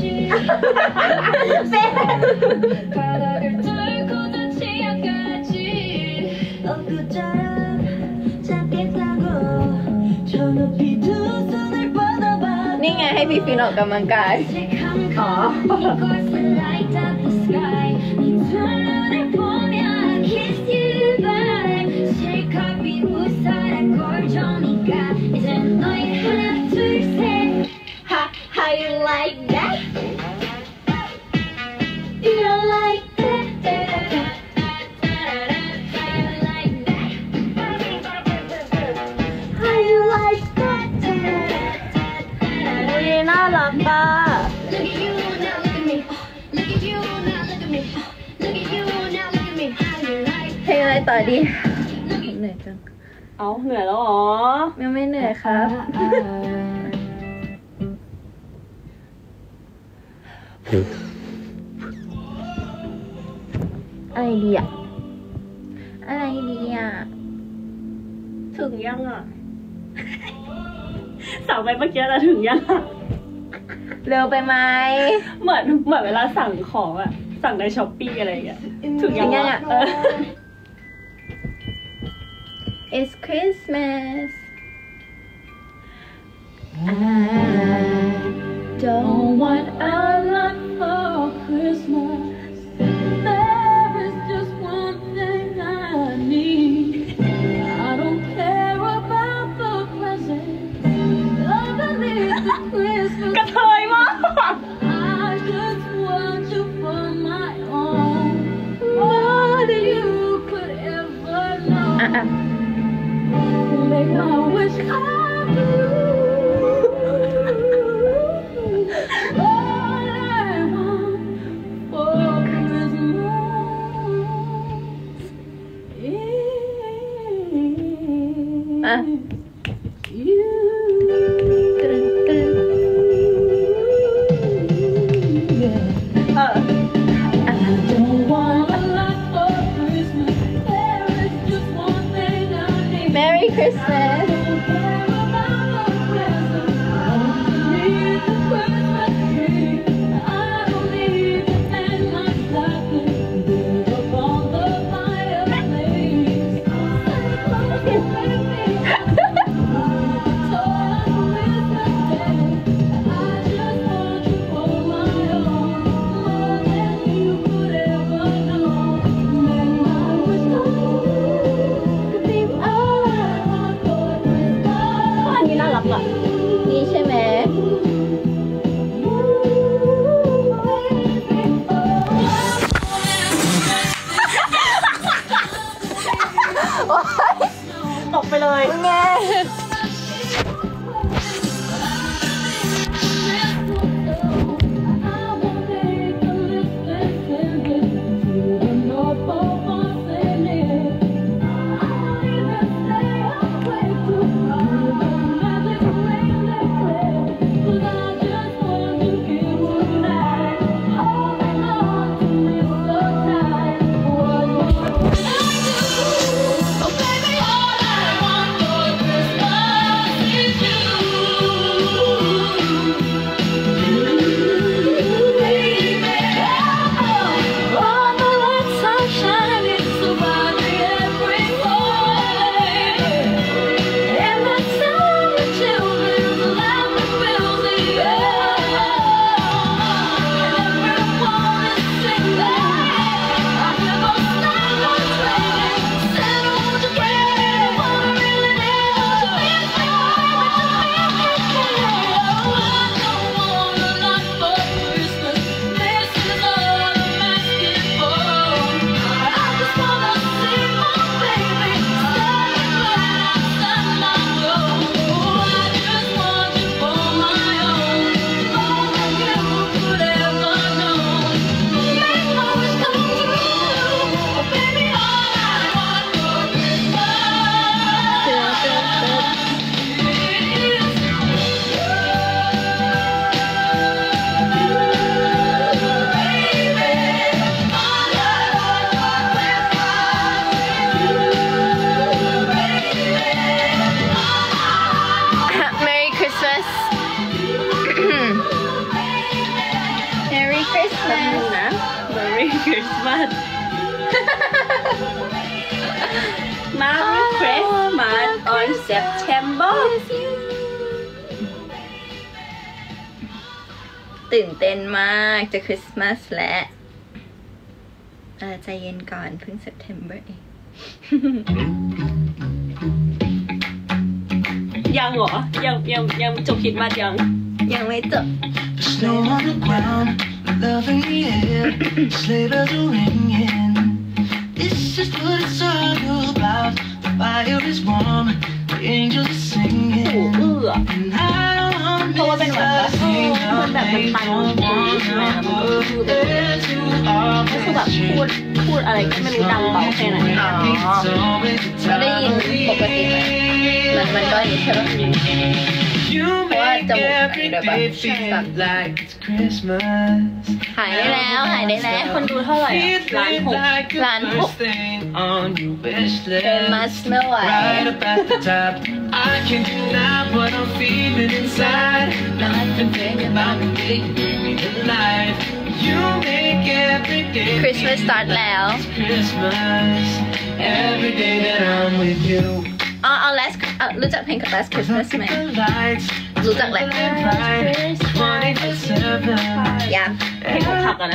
바닥을 뚫고 다치야까지 엊그처럼 잡겠다고 저 높이 두 손을 뻗어봐 นี่ไงให้พี่ฟินออกกำลังกายอ๋อ 이곳은 light up the sky 네 두 눈을 보며 kiss you bye 실컷 비웃어라 꼴조니까 이젠 너의 하나 둘셋 Ha, how you like that? You like that? How you like that? How you like that? นี่น่ารักป่ะ Look at you now, look at me. Look at you now, look at me. Look at you now, look at me. How you like เพลงอะไรต่อดีเหนื่อยจังเอาเหนื่อยแล้วเหรอยังไม่เหนื่อยครับ อะไรดีอ่ะ อะไรดีอ่ะถึงยังอ่ะ สั่งไปเมื่อกี้แล้วถึงยังอ่ะเร็วไปไหมเหมือนเหมือนเวลาสั่งของอ่ะ สั่งในช้อปปี้อะไรอย่างเงี้ย ถึงยังถึงยังอะเออ It's Christmas I don't want a lot for Christmas There is just one thing I need I don't care about the presents underneath the Christmas กระเทยมาก I just want you for my own More than you could ever know Make my wish come true All I want for Christmas is you เออ Don't want a lot for Christmas. There is just one thing I need. Merry Christmas. I don't care about the presents underneath the Christmas tree. I don't need to hang my stocking big up on the fireplace. Santa Claus can make me happy. Toys on Christmas Day. I just want you for my own. More than you could ever know. Make my wish come true. Could be all I want for Christmas. อันนี้น่ารักอ่ะนี่ใช่ไหมตกไปเลยไง I September ตื่นเต้นมากจะคริสต์มาสแล้วเออใจเย็นก่อนเพิ่ง September เองยังเหรอยังยังยังจบคิดมายังยังไม่จบ Snow on the ground, love in the air, sleigh bells are ringing. This is what it's all about. The fire is warm, the angels are หู singing. เอื้อ And I don't เพราะว่าเป็นแบบว่าเออมันแบบมันตันตรงนี้ใช่ไหมแล้วมันก็พูดเลยก็คือแบบพูดพูดอะไรก็ไม่รู้ดังเบาแค่ไหนอ๋อเราได้ยินปกติไหมมันมันก็อย่างนี้ใช่ปะ You make every day feel like it's Christmas. หายได้แล้วหายได้แล้วคนดูเท่าไหร่อ่ะล้านหกล้านหก Thing on your wish เกิน list. มาสไม่ไหว Right up at the top, I can't deny what I'm feeling inside. I've been thinking about the day you bring me to life. You make every day Christmas start แล้ว Christmas. Every day that I'm with you. อ๋อเอา last อ่ะรู้จักเพลงกับ last Christmas ไหม The lights รู้จักแหละ bright, twenty-four seven. ยังเพลงของขับกันนะ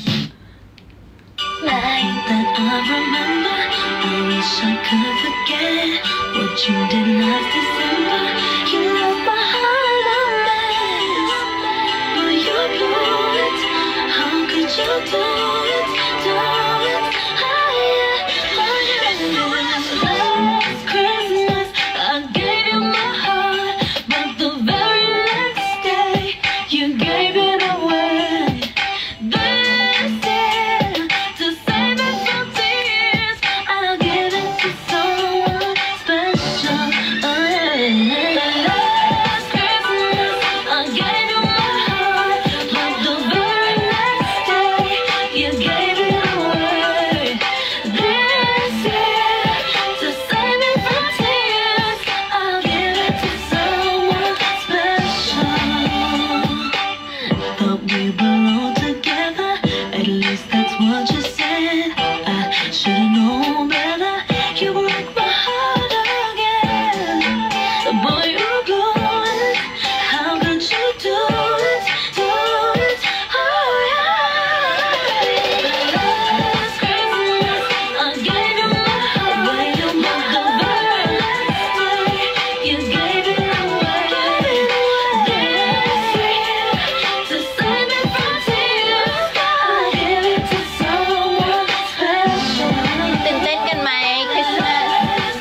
Like that I remember, I wish I could forget what you did last December. You left my heart a mess, but you blew it. How could you do it, do it? Oh yeah, oh yeah. Last Christmas, I gave you my heart, but the very next day, you gave it away. This year, to save it from tears, I'll give it to someone special. Oh, yeah. Last Christmas, I gave you my heart, but the very next day, you gave it away. This year, to save it from tears, I'll give it to someone special. Thought we belong together, at least that's what you said. I should've known better. You broke my heart again. Boy, you blew it. How could you do it, do it? Oh yeah. Last Christmas, I gave you my heart, but the very next day, you gave it away. This year, to save me from tears, I'll give it to someone special. ตื่นเต้นกันไหมคริสต์มาส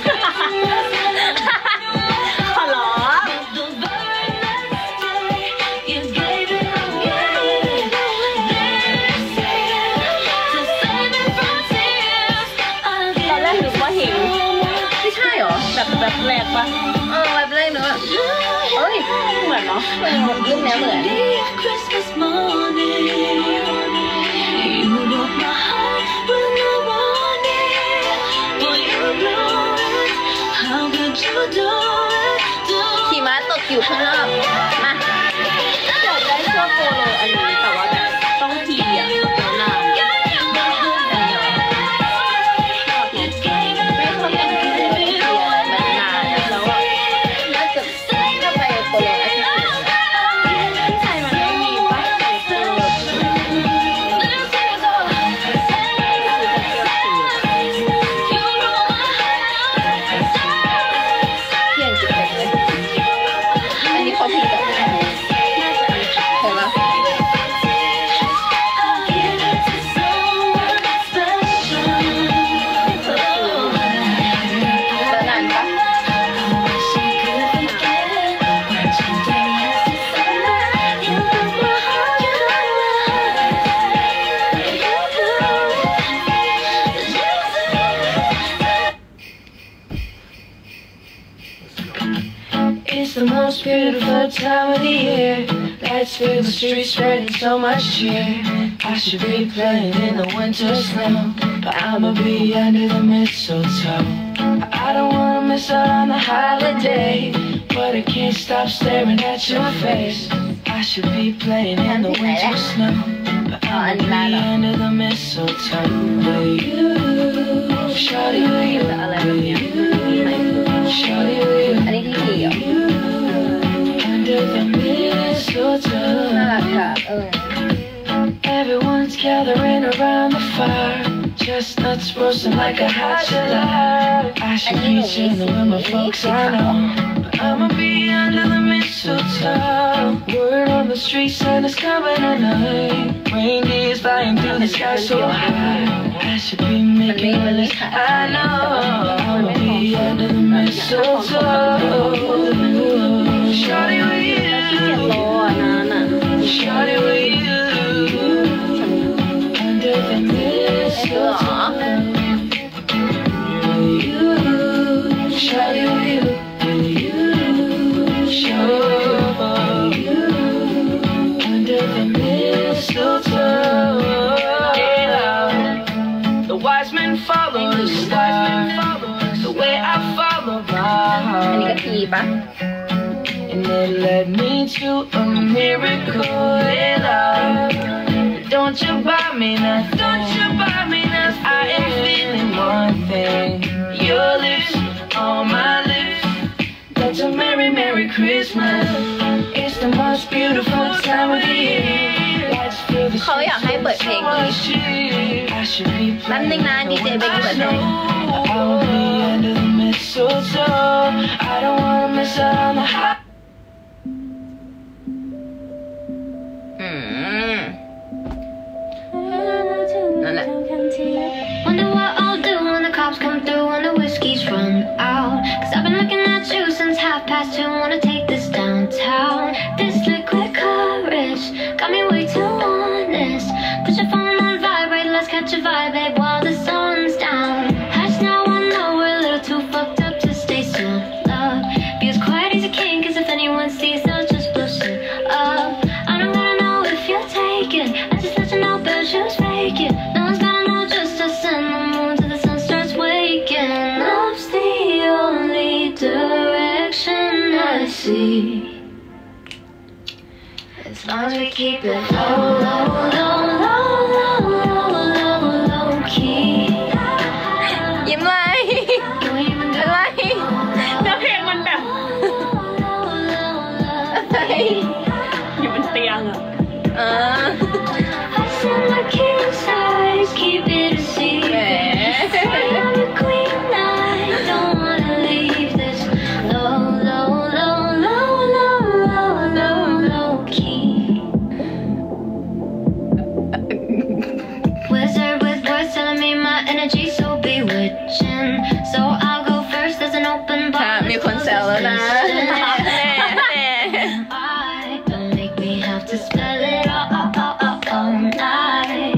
ขอร้อง The very next day, you gave it away. This year, to save me from tears, I'll ตอนแรก give นึ it กว่าเห็นไม่ใช่เหรอแบบแบบแรกปะเออแบบแรกเนอะเอ้ยเหมือนเนาะเพลงรุ่นเนี้ยเหมือน Christmas morning. You broke my heart with no warning. Boy, you blew it. How could you do it, do ขี่ม้าตกอยู่ข้างนอกมาอยากได้เสื้อโปโลอันนี้แต่ว่าแบบต้องทีอ่ะเดี๋ยวหนาวไม่ชอบเป็นทีมันนานแล้วอ่ะน่าจะถ้าไปโปโลอาทิตย์ที่ไทยมันไม่มีปะในโปโล เที่ยงจุดเด็ดเลยอันนี้เขาพีแบบน่าจะอันเห็นปะ แล้วนานปะ It's the most beautiful time of the year. Lights fill the streets, spreading so much cheer. I should be playing in the winter snow, but I'ma be under the mistletoe. I don't wanna miss out on the holiday, but I can't stop staring at your face. I should be playing in the winter snow, but I'ma be under the mistletoe with you. Shawty with you, with you. Shawty with you. That's roasting like a hot July. I should be chilling with my folks, I know, but I'ma be under the mistletoe. Word on the street, Santa's coming tonight. Reindeer's flying through the sky so high. I should be making a list, I know. I'ma be under the mistletoe. Shawty with you, ขี้เกียจรออันนั้นอ่ะ shawty with you, under the mistletoe. You, shawty with you, you, shawty with you, under the mistletoe. The wise men follow the star, the way I follow my อันนี้ heart. ก็ทีปะ And it led me to a miracle in love. Don't you buy me nothing, don't you buy me nothing. I am feeling one thing, your lips on my lips. That's a merry, merry Christmas. It's the most beautiful time of the year. Let's feel the เขาอยากให้เปิดเพลงนี้ I should be แป๊บนึงนะดีเจเบกเปิดเพลง I will be under the mistletoe. I don't wanna miss out on the hot. อืมนั่นแหละ Wonder what I'll do when the cops come through and the whiskey's run out. Cause I've been looking at you since half past two. Wanna take this downtown. This liquid courage got me way too honest. Put your phone on vibrate, let's catch a vibe, babe, while the sun's down. Hush now, I know we're a little too fucked up to stay still. Love, be as quiet as you can, cause if anyone sees, they'll just blow shit up. I don't gotta know if you're taken, I just let you know, but just fake it. No one's gotta know, just us and the moon till the sun starts waking. Love's the only direction I see. As long as we keep it low, low, low, low, low, low, low, low key. ยิ้มเลย You ain't even อะไรเนื้อเพลงมันแบบ อยู่บนเตียงอ่ะเออ I said my king size, keep it a secret. Say I'm the queen, I don't wanna leave this low, low, low, low, low, low, low, low key. Wizard with words telling me my energy so bewitching. So I'll go first, there's an open ค่ะ bar. มีคนแซวแล้วนะแน่แน่ I don't make me have to spell it all, all, all, all, all night.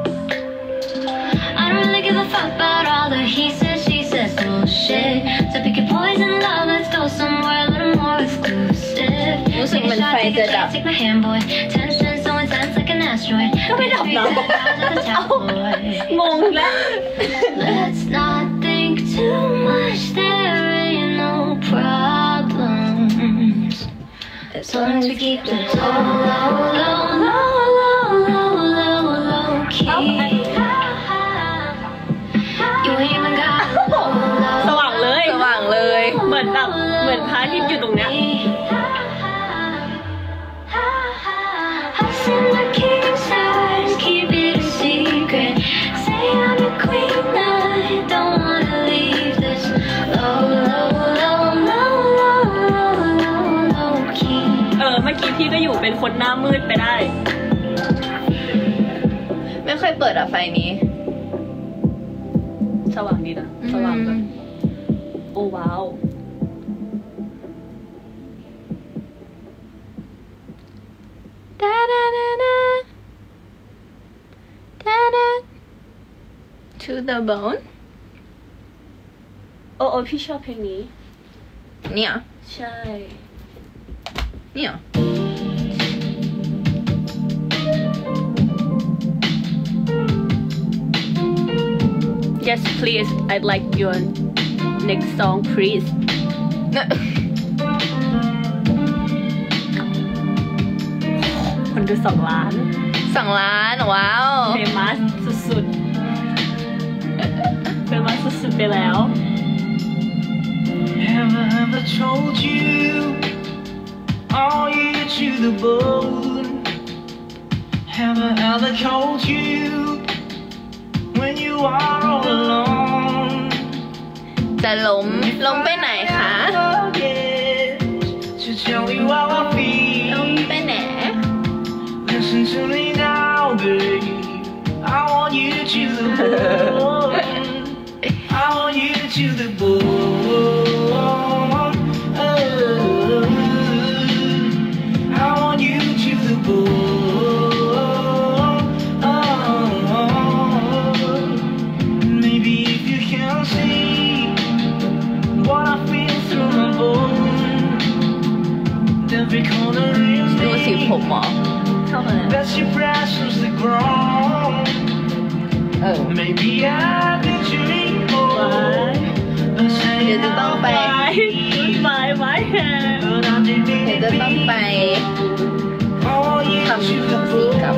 I don't really give a fuck about all the he says, she says bullshit. So pick your poison, love, let's go somewhere a little more exclusive. รู้สึก Take เหมื a อน shot, ไฟ take จะ a ดับ chance, take my hand, boy. Tension so intense like an asteroid. ก็ไม่ดับนะ งงแล้ว Let's not think too much, there ain't no problems. As long as we keep it low, low, low, low, low, low, low, low key. You ain't even got low, ส low, ว่างเลยสว่างเลยเหมือนแบบเหมือนพระอาทิตย์อยู่ตรงเนี้ย I said my king size, keep it a secret. Say I'm the queen, I don't wanna leave this low, low, low, low, low, low, low, low key. เออ เมื่อกี้พี่ก็อยู่เป็นคนหน้ามืดไปได้ไม่เคยเปิดอะไฟนี้สว่างดีนะ สว่างแบบโอ้ว้าว Da da da da da da to the bone โอ้โอ้พี่ชอบเพลงนี้เนี่ยใช่เนี่ย Yes please I'd like your next song please คนดูสองล้านสองล้านว้าวเฟมัสสุดๆเฟมัสสุดๆไปแล้ว Have I ever told you all you to the bone? Have I ever told you when when you are all alone. จะล้มล้มไปไหนคะ To tell you how I ล้ม feel. ไปไหน Listen to me now, babe. I want you to the bone. I want you to the bone. Oh, I want you to the bone. Oh, maybe if you can see what I feel through my bone, every corner is ดูสีผมเหรอชอบอะไร That's your presence the ground. เออ Maybe I've been dreaming more. เดี๋ยวจะต้องไปบายบายแฮเดี๋ยวจะต้องไปทำผมสีกับ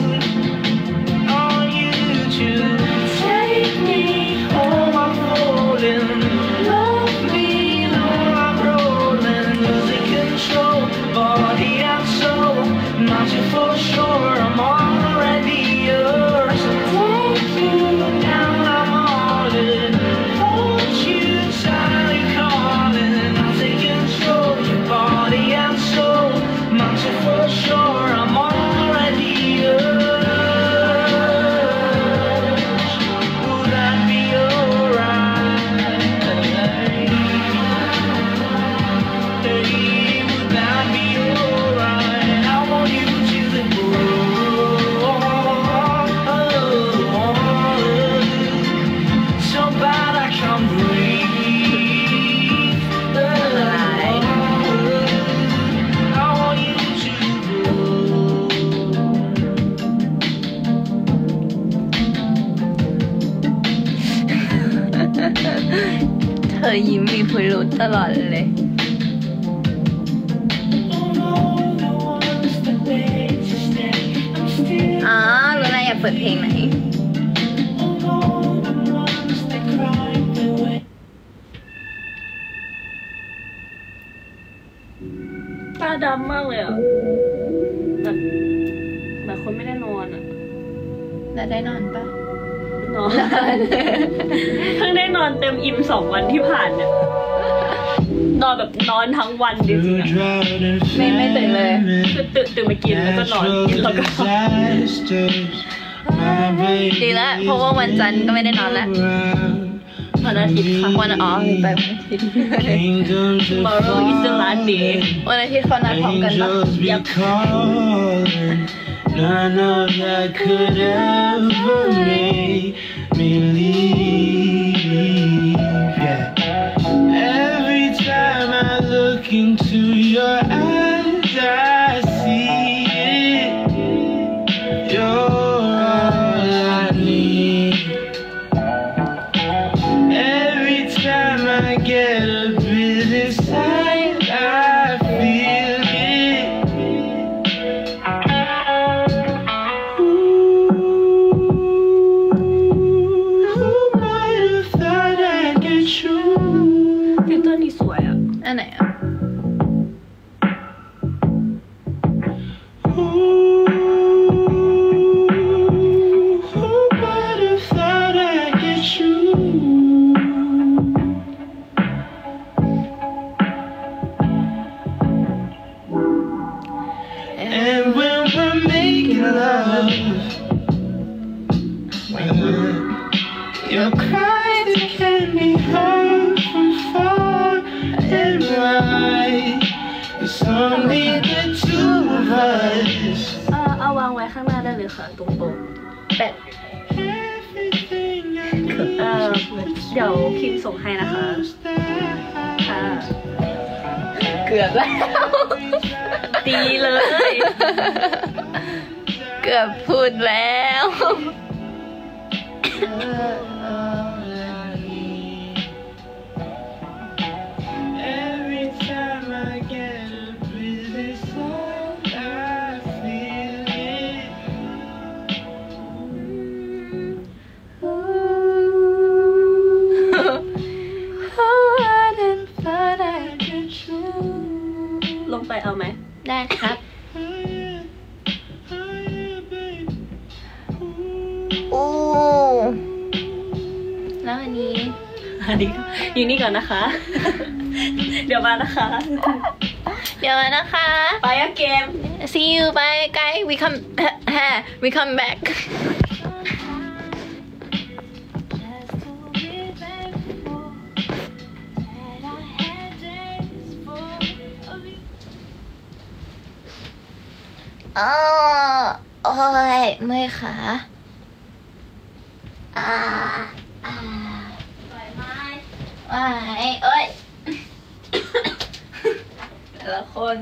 Take me home, I'm falling. Love me, Lord, I'm rolling. Losing control, body and soul. Not you for sure, I'm already yours. Take me down, I'm all in. Hold you tight, I'm calling. I'm taking control, your body and soul. Not you for sure, I'm already yours. Would that be alright? Hey, would that be alright? I want you to the moon. So bad I can't breathe. I want you to the moon. เธอยิ้มมีพิรุธตลอดเลย อ๋อ รู้แล้วอยากเปิดเพลงไหนตาดำมากเลยอ่ะแบบแบบคนไม่ได้นอนอ่ะแล้วได้นอนปะนอนเพิ่งได้นอนเต็มอิ่มสองวันที่ผ่านเนี่ยนอนแบบนอนทั้งวันจริงๆอะไม่ไม่ตื่นเลยคือตื่นตื่นมากินแล้วก็นอนกินแล้วก็นอนดีแล้ว เพราะว่าวันจันทร์ก็ไม่ได้นอนแล้ววันอาทิตย์ค่ะวันอ๋อไปวันอาทิตย์ Tomorrow is the last day วันอาทิตย์เขานัดพร้อมกันปะ Angels be calling. None of that could ever make me leave. Yeah. Every time I look into your eyes, I see it. You're all I need. Every time I get a bit inside, I feel it. Who might have thought I'd get you? ฟิลเตอร์นี่สวยอ่ะอันไหนอ่ะ Who might have thought I'd get you? And when we're making love, your cries can be heard from far and wide. It's only the two of us. เออเอาวางไว้ข้างหน้าได้เลยค่ะตรงโต๊ะเป็ด Everything I เออเดี๋ยวพิมพ์ส่งให้นะคะ ค่ะเกือบแล้วดีเลยเกือบพูดแล้ว Every time I get a bit inside, I feel it. ลงไปเอาไหมได้ครับ โอ้นี้อันนี้อยู่นี่ก่อนนะคะ เดี๋ยวมานะคะเดี๋ยวนะคะไปอะเกม see you bye guys we come we come back อ๋อโอ้ยเมื่อยขาอ่าอ่าปล่อยไม้ว้ายเอ้ย แต่ละคน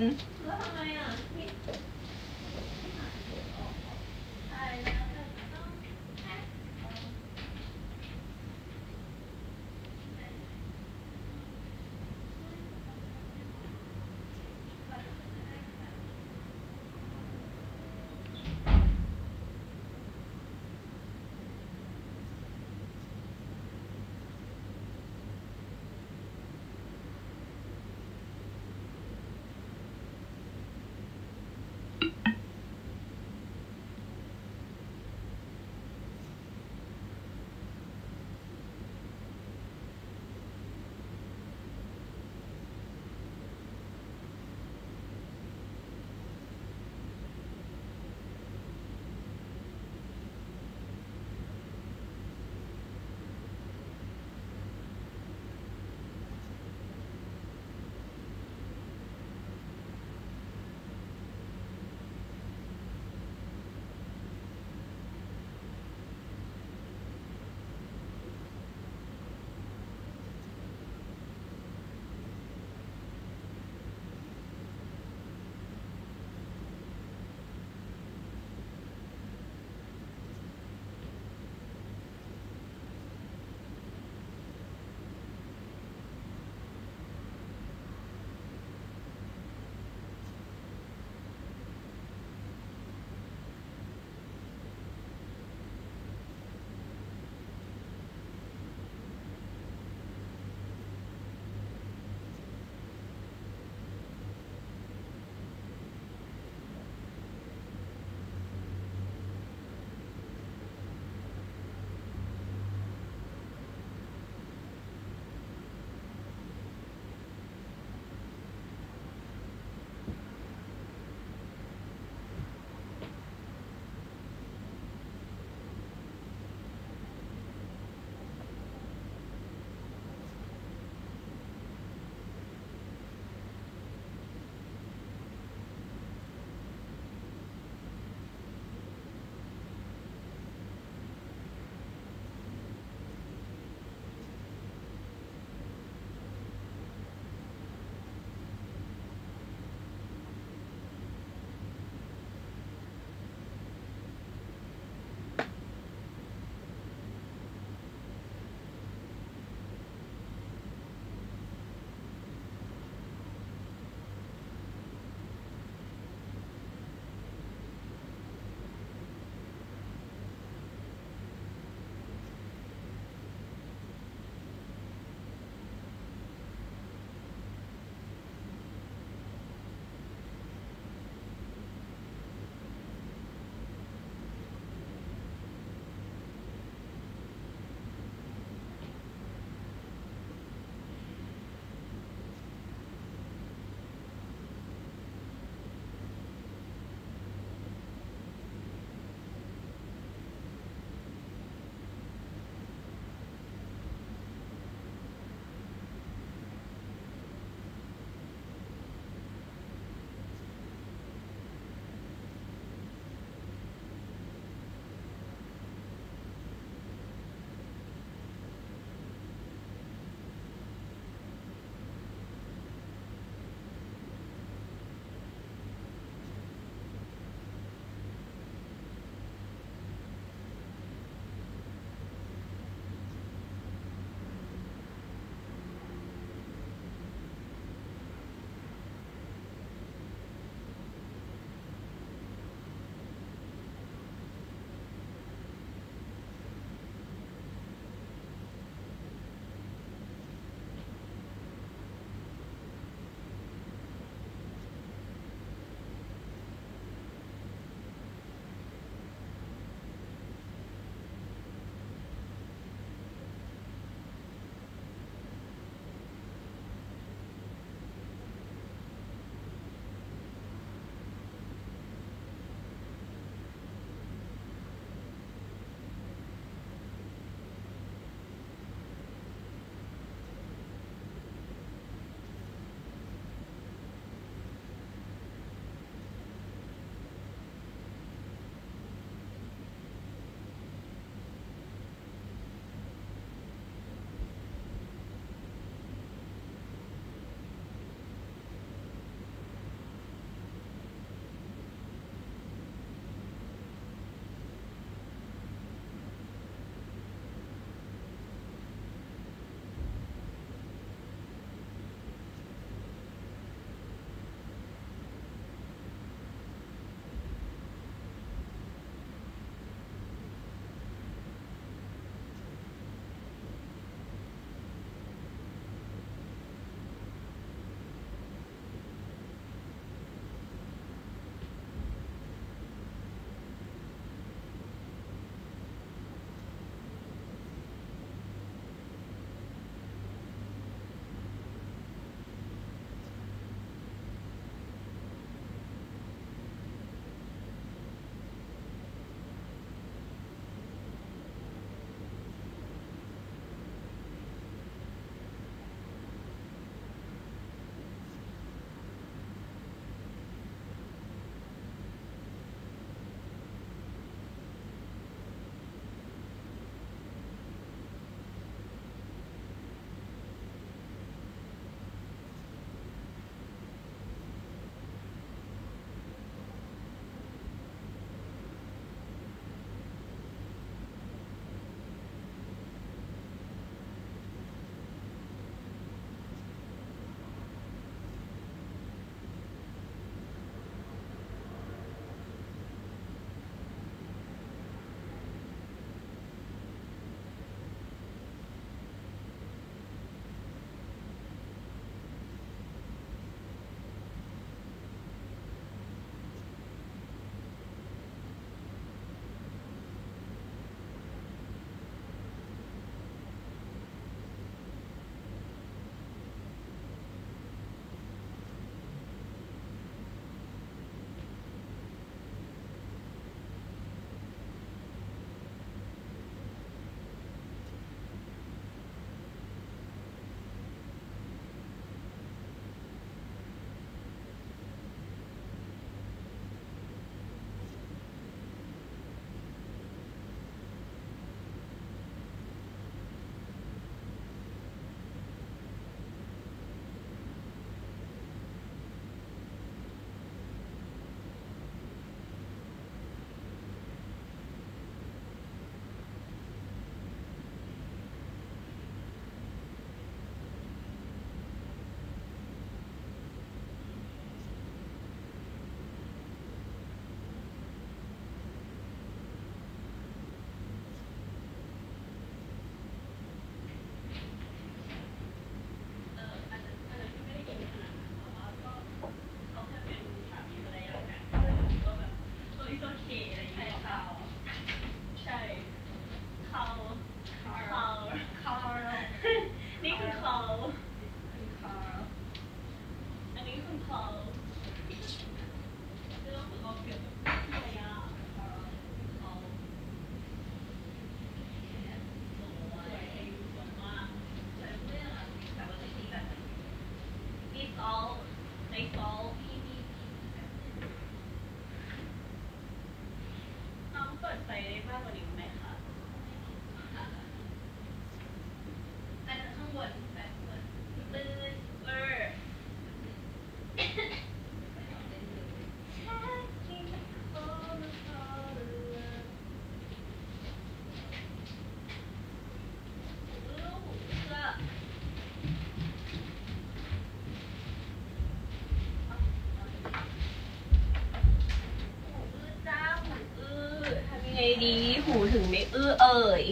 ดีหูถึงไม่อื้อเอ่ย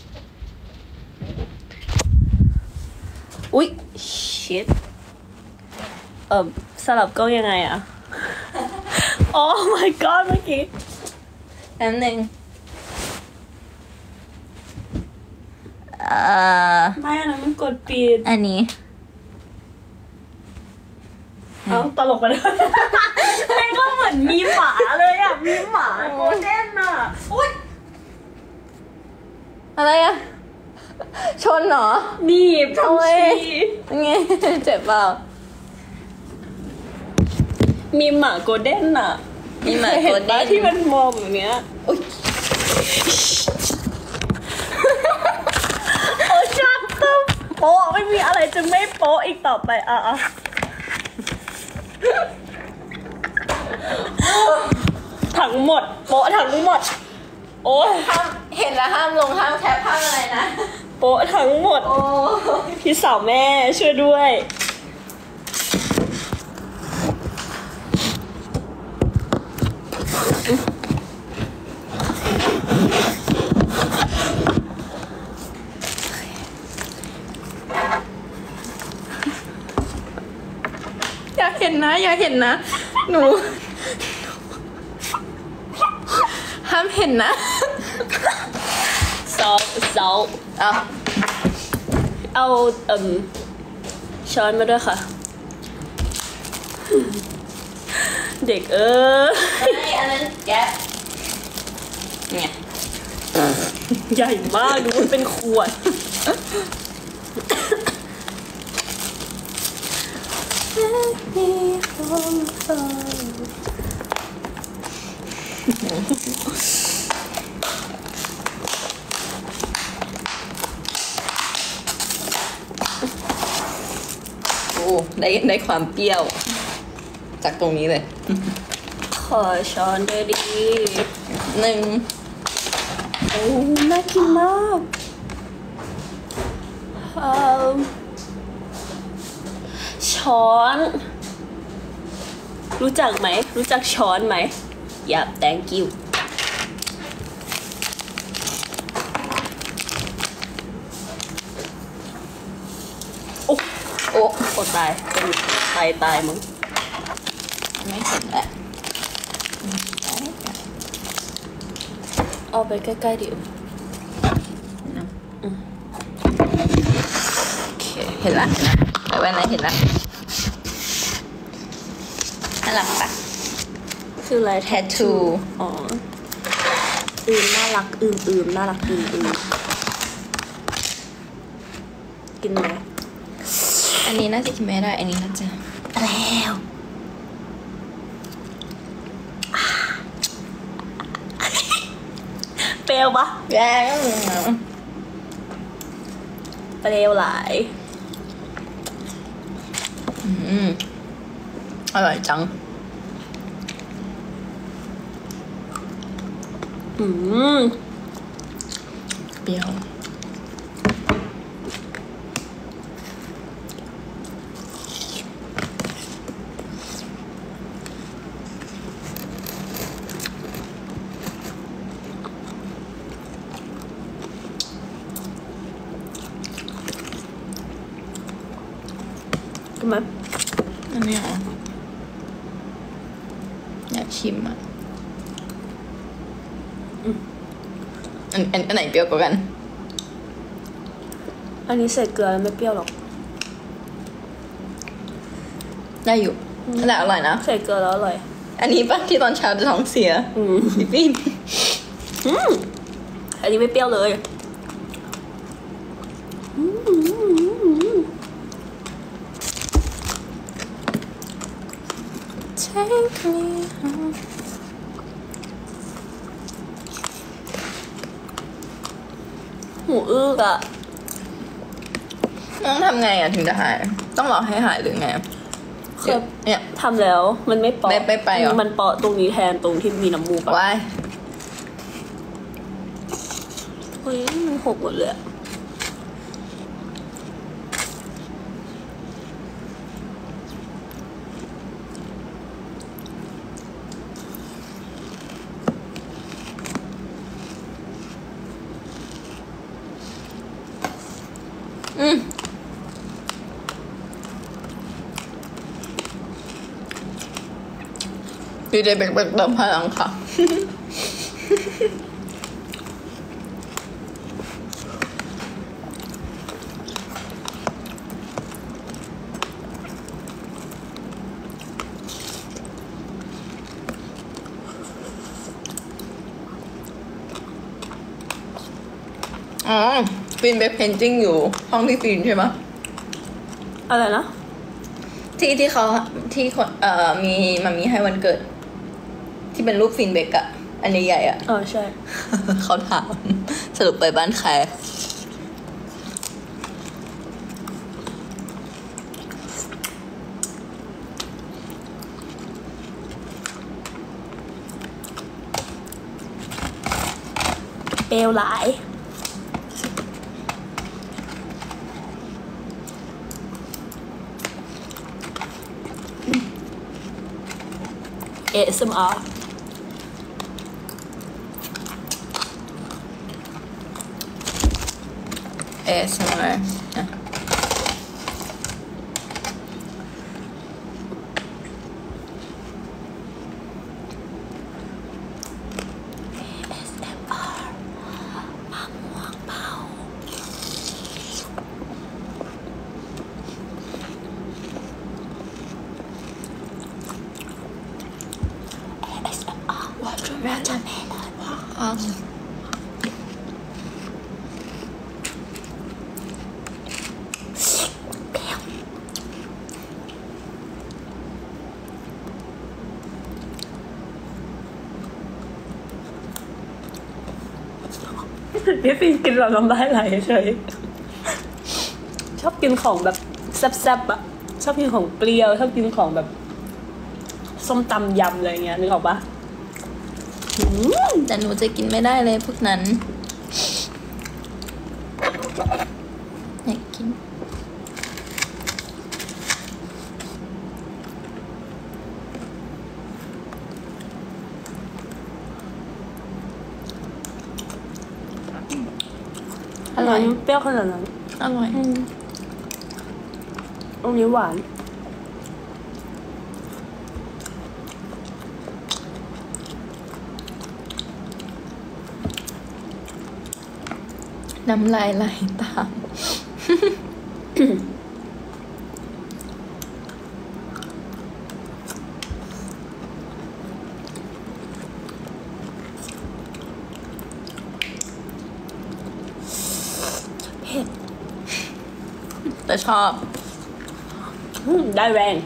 อุ๊ยชิตเอ่อสลับกล้องยังไงอะโอ้ my god เมื่อกี้แป๊บนึงเอ่อไม่อันนั้นมันกดปิดอันนี้เอาตลกไปเลยไม่ก็เหมือนมีหมาเลยอ่ะ มีหมาโกลเด้นอ่ะอุ๊ยอะไรอะชนเหรอหนีบโอ้ทำยชีไงเจ็บเปล่ามีหมาโกลเด้นอ่ะมีหมาคยห็นโกลเด้นปะที่มันมองแบบเนี้ยอุ๊ยโอ้ชัดตึ๊บโป๊ะไม่มีอะไรจะไม่โป๊ะอีกต่อไปอ่ะอ่ะทั้งหมดโป๊ะทั้งหมดโอ้ยห้ามเห็นแล้วห้ามลงห้ามแคปห้ามอะไรนะโป๊ะทั้งหมดโอ้พี่สาวแม่ช่วยด้วยอยากเห็นนะอยากเห็นนะหนูห้ามเห็นนะซอลซอลเอาเอาเอ่มช้อนมาด้วยค่ะ เด็กเออไม่อันนั้นแก๊ปเนี่ยใหญ่มากดูมันเป็นขวดโอ้ได้ได้ความเปรี้ยว จากตรงนี้เลยขอช้อนด้วยดีหนึ่งโอ้น่ากินมากเอิ่มช้อน รู้จักไหม รู้จักช้อนไหมอย่า thank you โอ้โอ้โอ้ตายเป็นตายตายมึงไม่เห็นแล้วเอาไปใกล้ๆดิโอเคเห็นละเห็นละไปไว้ไหนเห็นละน่ารักปะคืออะไรแททูอ๋ออืมน่ารักอืมอืมน่ารักอืมอืมกินไหมอันนี้น่าจะกินไม่ได้อันนี้น่าจะแล้วเปรี้ยวปะแย่เปรี้ยวหลายอืมอร่อยจังอืมเปรี้ยวกินไหมอันนี้เหรออยากชิมอ่ะอันอันอันไหนเปรี้ยวกว่ากันอันนี้ใส่เกลือแล้วไม่เปรี้ยวหรอกได้อยู่แต่อร่อยนะใส่เกลือแล้วอร่อยอันนี้ปะที่ตอนเช้าจะท้องเสียอืมพี่ปิ้นอืมอันนี้ไม่เปรี้ยวเลยอืมอืมอืม Take me home หูอื้ออะต้องทำไงอ่ะถึงจะหาย ต้องรอให้หายหรือไงคือเนี่ยทำแล้วมันไม่เปาะไม่ไม่ไปเหรอมันเปาะตรงนี้แทนตรงที่มีน้ำมูกอะว้ายเฮ้ยมันหกหมดเลยอะอืมดีเจเบกเบกเติมพลังค่ะอ๋อฟินเบคเพนติ้งอยู่ห้องพี่ฟินใช่ไหมอะไรนะที่ที่เขาที่คนเอ่อมีมามีให้วันเกิดที่เป็นรูปฟินเบกอะอันใหญ่ๆอะอ๋อใช่เขาถามสรุปไปบ้านใครเปลวหลายเอ เอส เอ็ม อาร์เอสมาอ่ะพี่ฟินกินเราน้ำลายไหลเฉยชอบกินของแบบแซ่บๆอะชอบกินของเปรี้ยวชอบกินของแบบส้มตำยำอะไรเงี้ยนึกออกปะแต่หนูจะกินไม่ได้เลยพวกนั้นอยากกินอร่อยเปรี้ยวขนาดนั้นอร่อยตรงนี้หวานน้ำลายไหลตามเผ็ดแต่ชอบได้แรง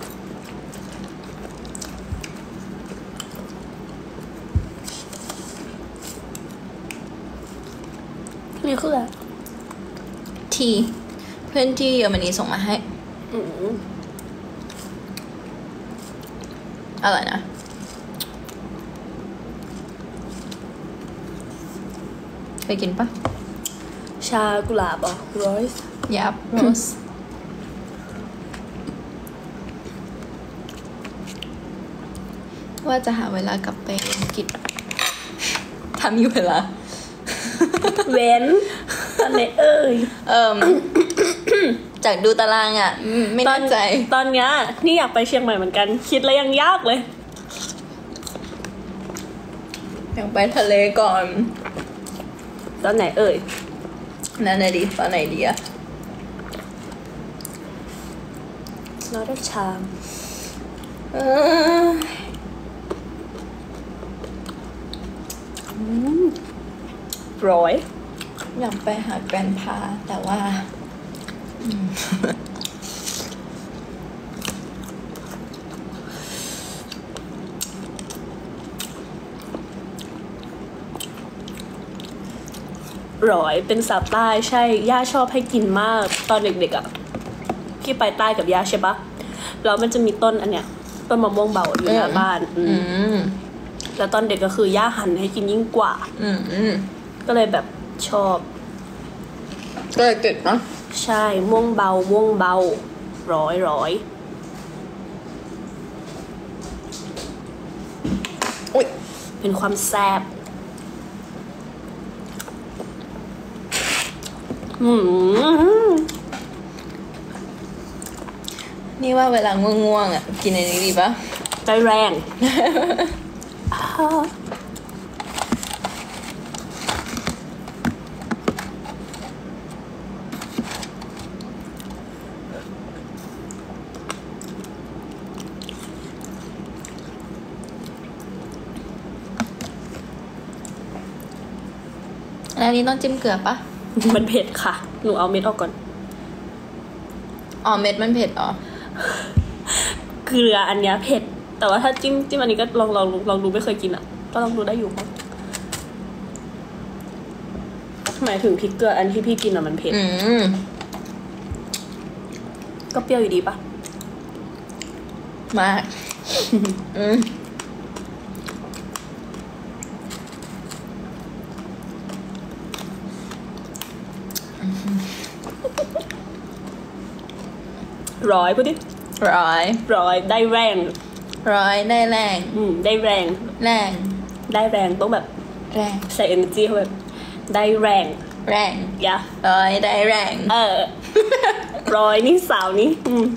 นี่คืออะไรทีเพื่อนที่เยอรมนีส่งมาให้อืมอร่อยนะเคยกินปะชากุหลาบอ่ะโรสยับโรสว่าจะหาเวลากลับไปอังกฤษทำอยู่เวลาเว้นตอนไหนเอ่ยเอ่อจากดูตารางอ่ะไม่แน่ใจตอนเนี้ยนี่อยากไปเชียงใหม่เหมือนกันคิดแล้วยังยากเลยอยากไปทะเลก่อนตอนไหนเอ่ยนั่นน่ะดิตอนไหนดีอะน้อยได้ชามเออร้อยอยากไปหาแกรนพาแต่ว่าร้อยเป็นสาวใต้ใช่ย่าชอบให้กินมากตอนเด็กๆอ่ะพี่ไปใต้กับย่าใช่ปะแล้วมันจะมีต้นอันเนี้ยต้นมะม่วงเบาอยู่หน้าบ้านแล้วตอนเด็กก็คือย่าหั่นให้กินยิ่งกว่าก็เลยแบบชอบก็เลยติดนะใช่ม่วงเบาม่วงเบาร้อยร้อยอุ๊ยเป็นความแซ่บอืมนี่ว่าเวลาง่วงๆอ่ะกินอันนี้ดีปะใจแรงแล้วอันนี้ต้องจิ้มเกลือปะมันเผ็ดค่ะ หนูเอาเม็ดออกก่อนอ๋อเม็ดมันเผ็ดอ๋อเกลืออันเนี้ยเผ็ด แต่ว่าถ้าจิ้มจิ้มอันนี้ก็ลองลองลองดูไม่เคยกินอ่ะ ก็ลองดูได้อยู่มั้งหมายถึงพริกเกลืออันที่พี่กินอ่ะมันเผ็ดอืมก็เปรี้ยวอยู่ดีปะมาก อืมร้อยพูดดิร้อยร้อยได้แรงร้อยได้แรงอืมได้แรงแรงได้แรงต้องแบบแรงใส่ energy เข้าแบบได้แรงแรงอย่าร้อยได้แรงเออ ร้อยนี่สาวนี่อืม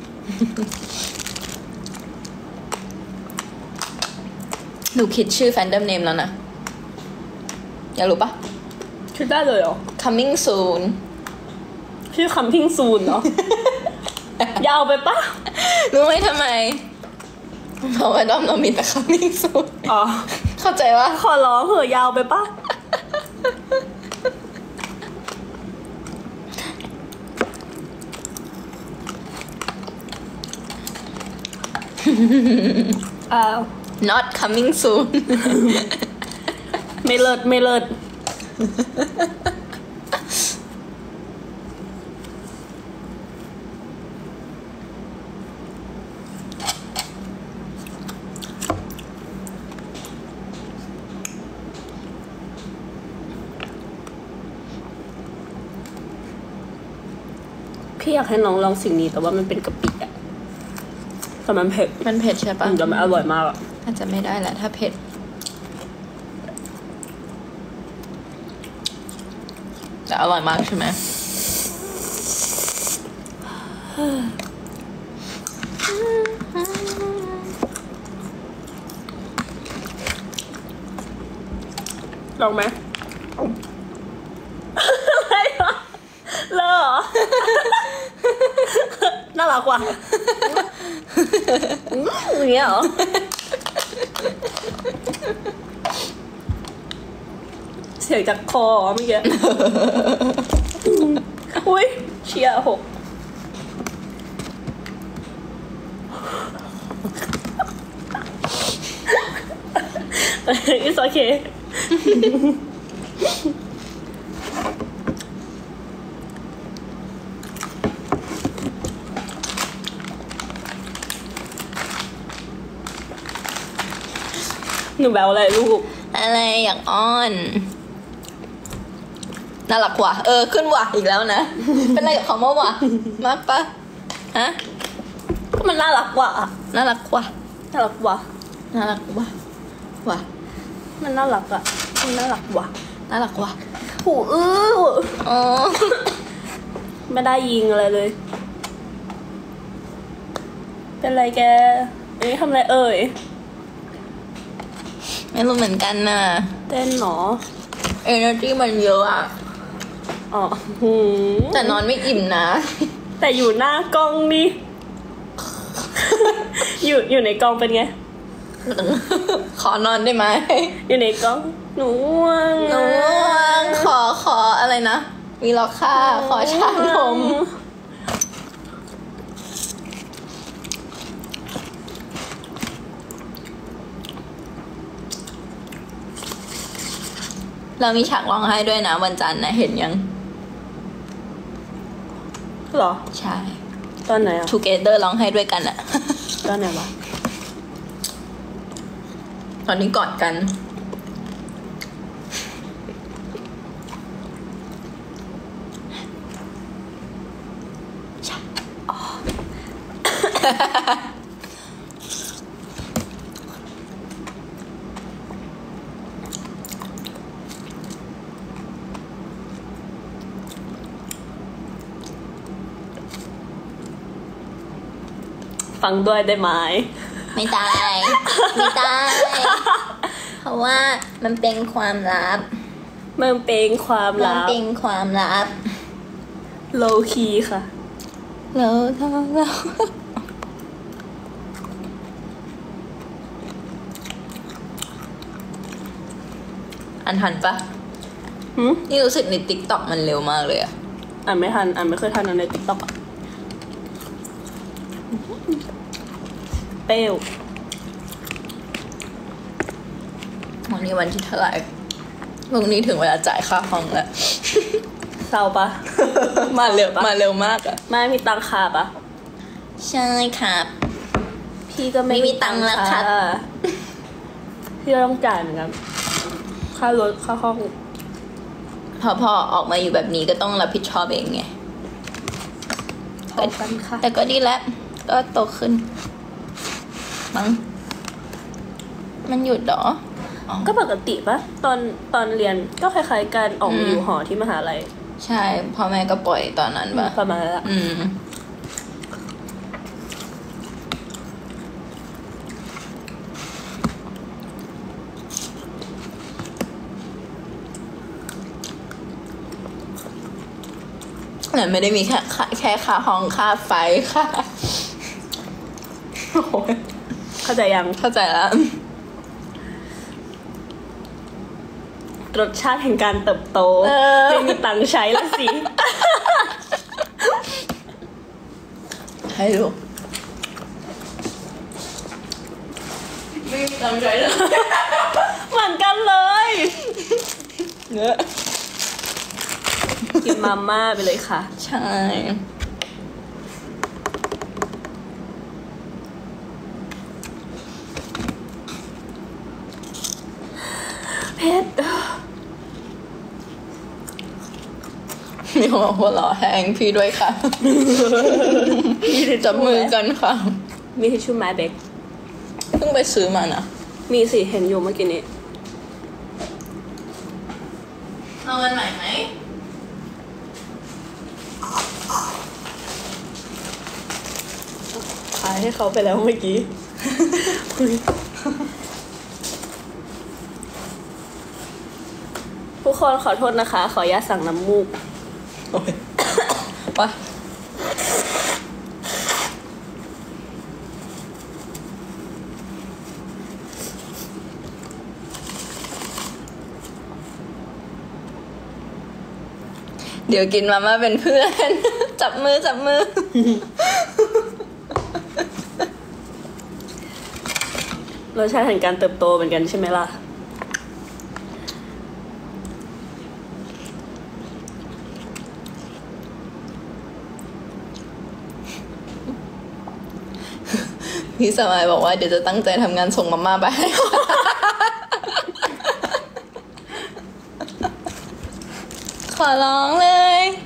หนูคิดชื่อแฟนดอมเนมแล้วนะอยากรู้ปะคิดได้เลยเหรอ coming soon ชื่อคำทิ้งซูนเนาะ ยาวไปปะรู้ไหมทำไมเพราะว่าดอมเรามีแต่ coming soon อ๋อเข้าใจว่าขอร้องเหอะยาวไปปะ อ้าว not coming soon ไม่เลิศไม่เลิศ พี่อยากให้น้องลองสิ่งนี้แต่ว่ามันเป็นกะปิอะแต่มันเผ็ดมันเผ็ดใช่ปะแต่มันอร่อยมากอะอาจจะไม่ได้แหละถ้าเผ็ดแต่อร่อยมากใช่ไหมลองไหม อะไรวะเลอะเหรอ น่ารักว่ะอืมอย่างเงี้ยเหรอ เสียงจากคอเมื่อกี้ อุ้ยเชียร์หก It's okay หนูแบวอะไรลูกอะไรอยากอ้อนน่ารักว่ะเออขึ้นว่ะอีกแล้วนะ เป็นอะไรกับคำว่าว่ะมากปะฮะก็มันน่ารักว่ะน่ารักว่ะน่ารักว่ะน่ารักว่ะว่ะมันน่ารักอะมันน่ารักว่ะน่ารักว่ะหูอื้ออ๋อไม่ได้ยิงอะไรเลย เป็นไรแกเอ้ยทำอะไรเอ่ยไม่รู้เหมือนกันน่ะเต้นหนอ energy มันเยอะอะอ๋อหูแต่นอนไม่อิ่มนะแต่อยู่หน้ากล้องนี่ อยู่อยู่ในกล้องเป็นไงขอนอนได้ไหมอยู่ในกล้องหนูง่วงหนูง่วงขอขออะไรนะวีล็อกค่าขอชานมเรามีฉากร้องไห้ด้วยนะวันจันทร์นะเห็นยังเหรอใช่ตอนไหนอ่ะ Together ร้องไห้ด้วยกันอะตอนไหนวะตอนนี้กอดกันอฟังด้วยได้ไหมไม่ได้ ไม่ได้ เพราะว่ามันเป็นความลับมันเป็นความมันลับเป็นความลับ low key ค่ะเราทำเราอันทันปะหืมนี่รู้สึกในติ๊กต็อกมันเร็วมากเลยอะอ่านไม่ทันอ่านไม่เคยทันใน TikTok อ่ะเปรี้ยววันนี้วันที่เท่าไหร่พรุ่งนี้ถึงเวลาจ่ายค่าห้องแล้วเศร้าปะมาเร็วมาเร็วมากอะไม่มีตังค่าปะใช่ครับพี่ก็ไม่ไม่มีตังค์แล้วครับพี่ก็ต้องจ่ายเหมือนกันค่ารถค่าห้องพอพอออกมาอยู่แบบนี้ก็ต้องรับผิดชอบเองไงขอบคุณค่ะแต่ก็ดีแล้ว ก็โตขึ้น มั้ง มันหยุดเหรออ๋อก็ปกติปะตอนตอนเรียนก็คล้ายๆกันออกมาอยู่หอที่มหาลัยใช่พ่อแม่ก็ปล่อยตอนนั้นปะประมาณนั้นแหละอืม แต่ไม่ได้มีแค่ค่าแค่ค่าห้องค่าไฟค่าโอ้ยเข้าใจยังเข้าใจแล้วรสชาติแห่งการเติบโตเออไม่มีตังค์ใช้ละสิให้ดูไม่มีตังค์ใช้เลยเหมือนกันเลยเนื้อกินมาม่าไปเลยค่ะใช่เพชรมีคนบอกหัวเราะแห้งพี่ด้วยค่ะ จับมือกันค่ะมีทิชชู่ไหมเบคเพิ่งไปซื้อมานะมีสิเห็นอยู่เมื่อกี้นี้เอาเงินใหม่ไหมขายให้เขาไปแล้วเมื่อกี้ ทุกคนขอโทษนะคะ ขออนุญาตสั่งน้ำมูกโอ้ยไปเดี๋ยวกินมาม่าเป็นเพื่อน จับมือจับมือรสชาติแห่งการเติบโตเหมือนกันใช่ไหมล่ะพี่สมัยบอกว่าเดี๋ยวจะตั้งใจทำงานส่งมาม่าไปให้ ขอร้องเลย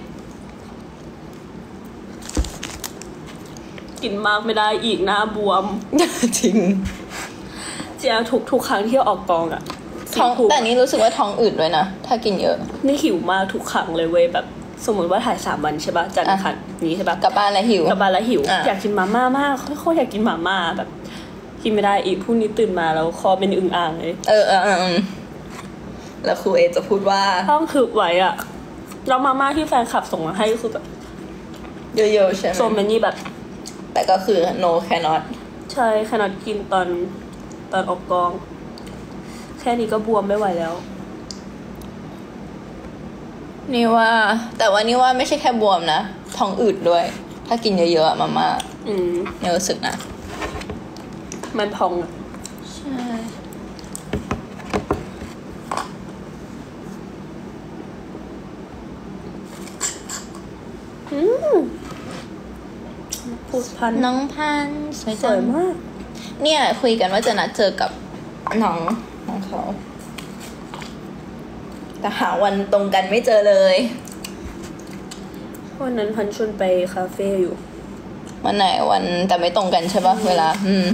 กินมากไม่ได้อีกหน้าบวมจริงเจียทุกทุกครั้งที่ออกกองอะท้องสี่ทุ่มแต่นี้รู้สึกว่าท้องอืดด้วยนะ ถ้ากินเยอะนี่หิวมากทุกครั้งเลยเว้ยแบบ สมมติว่าถ่ายสามวันใช่ปะจันทร์อังคารนี้ใช่ปะกลับบ้านแล้วหิวกลับบ้านแล้วหิวอ่ะอยากกินมาม่ามากโคตรอยากกินมาม่าแบบ กินไม่ได้อีกพรุ่งนี้ตื่นมาแล้วคอเป็นอึ่งอ่างเลยเออเออเออเออแล้วครูเอจะพูดว่าต้องคือไว้อะแล้วมาม่าที่แฟนคลับส่งมาให้ก็คือแบบเยอะๆใช่ไหมโซเมนี่แบบแต่ก็คือ no cannot ใช่ขนาดกินตอนตอนออกกอง แค่นี้ก็บวมไม่ไหวแล้วนี่ว่า แต่ว่านี่ว่าไม่ใช่แค่บวมนะ ท้องอืดด้วย ถ้ากินเยอะๆอะมาม่าอืมเนี่ยรู้สึกนะมันพองอะใช่อืมพูดพันน้องพันธุ์สวยสจัวยงมากเนี่ยคุยกันว่าจะนัดเจอกับน้องน้องเขา แต่หาวันตรงกันไม่เจอเลยวันนั้นพันชวนไปคาเฟ่อยู่วันไหนวันแต่ไม่ตรงกันใช่ปะเวลา อืม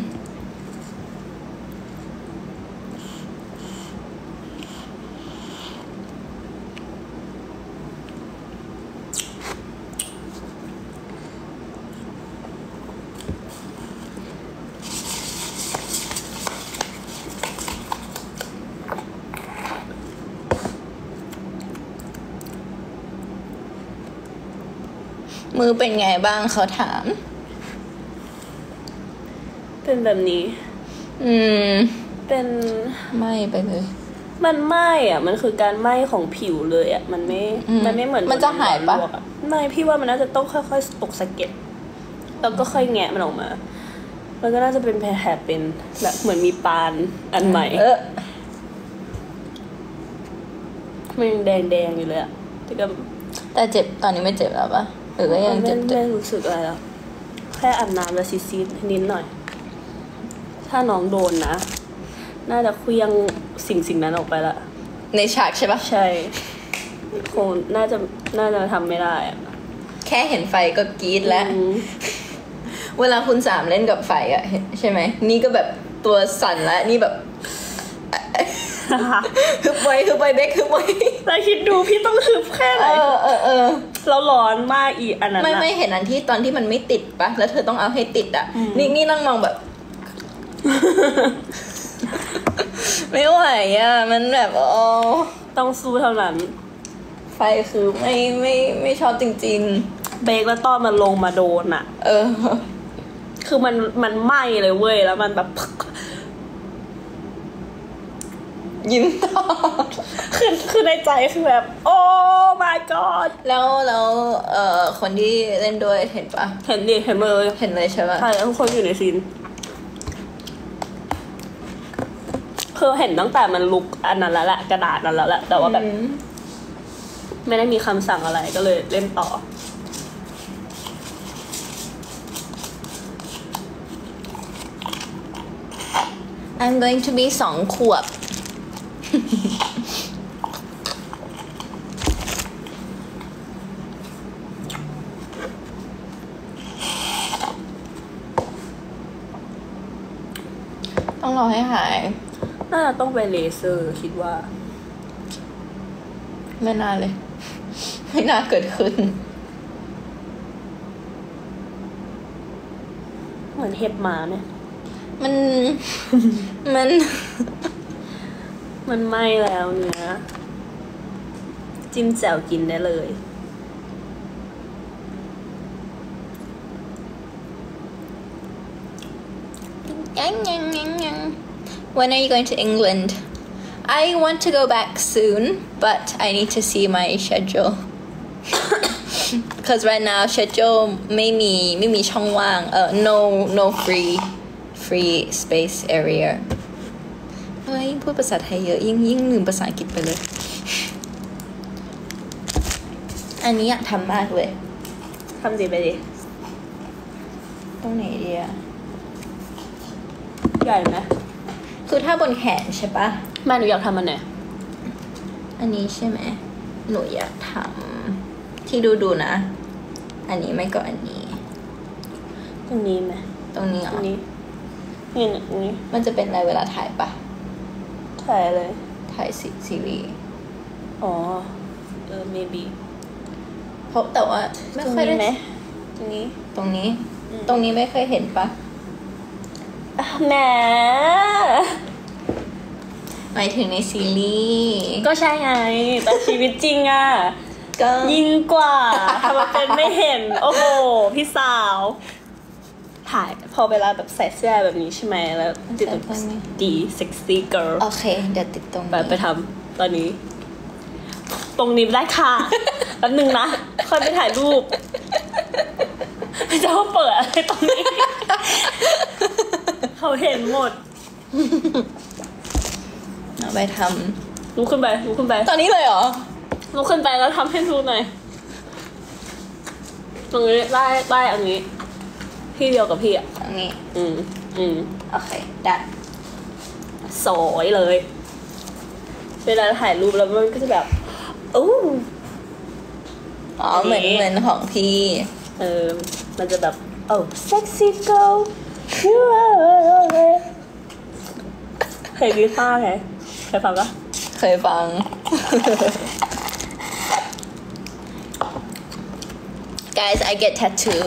มือเป็นไงบ้างเขาถามเป็นแบบนี้อืมเป็นไม่ไปเลยมันไหม้อะมันคือการไหม้ของผิวเลยอะมันไม่อืมมันไม่เหมือนมันจะหายปะลวกอไม่พี่ว่ามันน่าจะต้องค่อยๆตกสะเก็ดแล้วก็ค่อยแงะมันออกมาแล้วก็น่าจะเป็นแผลเป็นแบบเหมือนมีปานอันใหม่เออมันยังแดงๆอยู่เลยอะแต่ก็แต่เจ็บตอนนี้ไม่เจ็บแล้วปะหรือว่ายังไม่เจ็บเจ็ไม่บรู้สึกอะไรแล้วแค่อาบน้ำแล้วซีดๆนิดหน่อย ถ้าน้องโดนนะ น่าจะเคลี้ยงสิ่งสิ่งนั้นออกไปละในฉากใช่ปะใช่คงน่าจะน่าจะทำไม่ได้อะแค่เห็นไฟก็กรี๊ดแล้วอืมเวลาคุณสามเล่นกับไฟอะใช่ไหมนี่ก็แบบตัวสั่นแล้วนี่แบบ ฮึบไว้ฮึบไว้เบคฮึบไว้แต่คิดดูพี่ต้องฮึบแค่ไหนเออเออเออแล้วร้อนมากอีอันนั้นไม่อะไม่เห็นอันที่ตอนที่มันไม่ติดปะแล้วเธอต้องเอาให้ติดอะนี่นี่นั่งมองแบบ ไม่ไหวอะมันแบบโอ้ต้องสู้เท่านั้นไฟคือไม่ไม่ไม่ชอบจริงเบรกแล้วตอนมันลงมาโดนอะๆ เออคือมันมันไหม้เลยเว้ยแล้วมันแบบยิ้มต่อคือคือในใจคือแบบ โอ้ my god แล้วแล้วเอ่อคนที่เล่นด้วยเห็นปะเห็นดิเห็นเลยเห็นเลยใช่ปะใช่ทุกคนอยู่ในซีนคือเห็นตั้งแต่มันลุกอันนั้นแล้วแหละกระดาษนั้นแล้วแหละแต่ว่าแบบอืมไม่ได้มีคำสั่งอะไรก็เลยเล่นต่อ I'm going to be สองขวบ ต้องรอให้หายน่าจะต้องไปเลเซอร์คิดว่าไม่น่าเลย ไม่น่าเกิดขึ้นเหมือนเห็บหมาเนี่ยมัน มันมันไหม้แล้วเนื้อจิ้มแจ่วกินได้เลย When are you going to England? I want to go back soon, but I need to see my schedule. Because right now schedule ไม่มีไม่มีช่องว่างเออ no no free free space area เฮ้ยพูดภาษาไทยเยอะยิ่งยิ่งลืมภาษาอังกฤษไปเลย อันนี้อยากทำมากเลยทำสิไปดิตรงไหนดีอะใหญ่ไหมคือถ้าบนแขนใช่ปะแม่หนูอยากทำมันไหนอันนี้ใช่ไหมหนูอยากทำที่ดูดูนะ อันนี้ไม่ก็อันนี้ตรงนี้ไหมตรงนี้เหรตรองนี้นี่นะตรงนี้มันจะเป็นอะไรเวลาถ่ายปะถ่ายเลยถ่ายซีซีรีส์อ๋อ เออ maybe เพราะแต่ว่าไม่ตรงค่อยนี้ได้ไหมตรงนี้ตรงนี้อืมตรงนี้ไม่เคยเห็นปะแหมหมายถึงในซีรีส์ก็ใช่ไง แต่ชีวิตจริงอะก็ยิ่งกว่าทำมาเป็นไม่เห็น โอ้โห พี่สาว ถ่ายพอเวลาแบบใส่เสื้อแบบนี้ใช่ไหมแล้วติดตัวดีเซ็กซี่เกิร์ลโอเค เดี๋ยวติดตรงไปนี้ไปทำตอนนี้ ตรงนี้ได้ค่ะ แป๊บนึงนะ ค่อยไปถ่ายรูปไม่จะว่าเปิดอะไรตรงนี้ เขาเห็นหมดเอาไปทลุกขึ้นไปลุกขึ้นไปำตอนนี้เลยเหรอลุกขึ้นไปแล้วทำให้ดูหน่อย ตรงนี้ได้ได้อันนี้ ที่เดียวกับพี่อ่ะตรงนี้อืม อืมโอเค ได้สวยเลย เวลาถ่ายรูปแล้วมันก็จะแบบอู้อ๋อ เหมือนเหมือนของพี่เออ มันจะแบบโอ้ sexy girl เพลงลิซ่าไงเคยฟังปะเคยฟัง Guys I get tattoo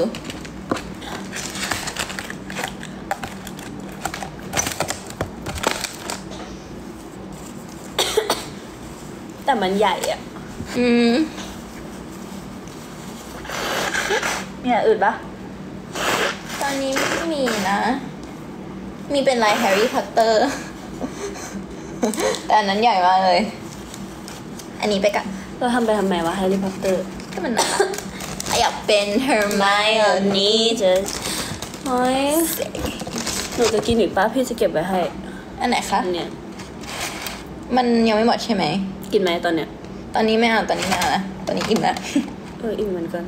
แต่มันใหญ่อ่ะอืมมีอย่างอื่นปะตอนนี้ไม่มีนะ มีเป็นลายแฮร์รี่พอตเตอร์ แต่อันนั้นใหญ่มากเลย อันนี้ไปกันเราทำไปทำไมวะแฮร์รี่พอตเตอร์ก็มันน่ารักอยากเป็น Hermione จะโอ้ยหนูจะกินอีกป้าพี่จะเก็บไว้ให้อันไหนคะอันเนี้ยมันยังไม่หมดใช่ไหมกินไหมตอนเนี้ยตอนนี้ไม่เอาตอนนี้ไม่เอานะตอนนี้อิ่มแล้วเอออิ่มเหมือนกัน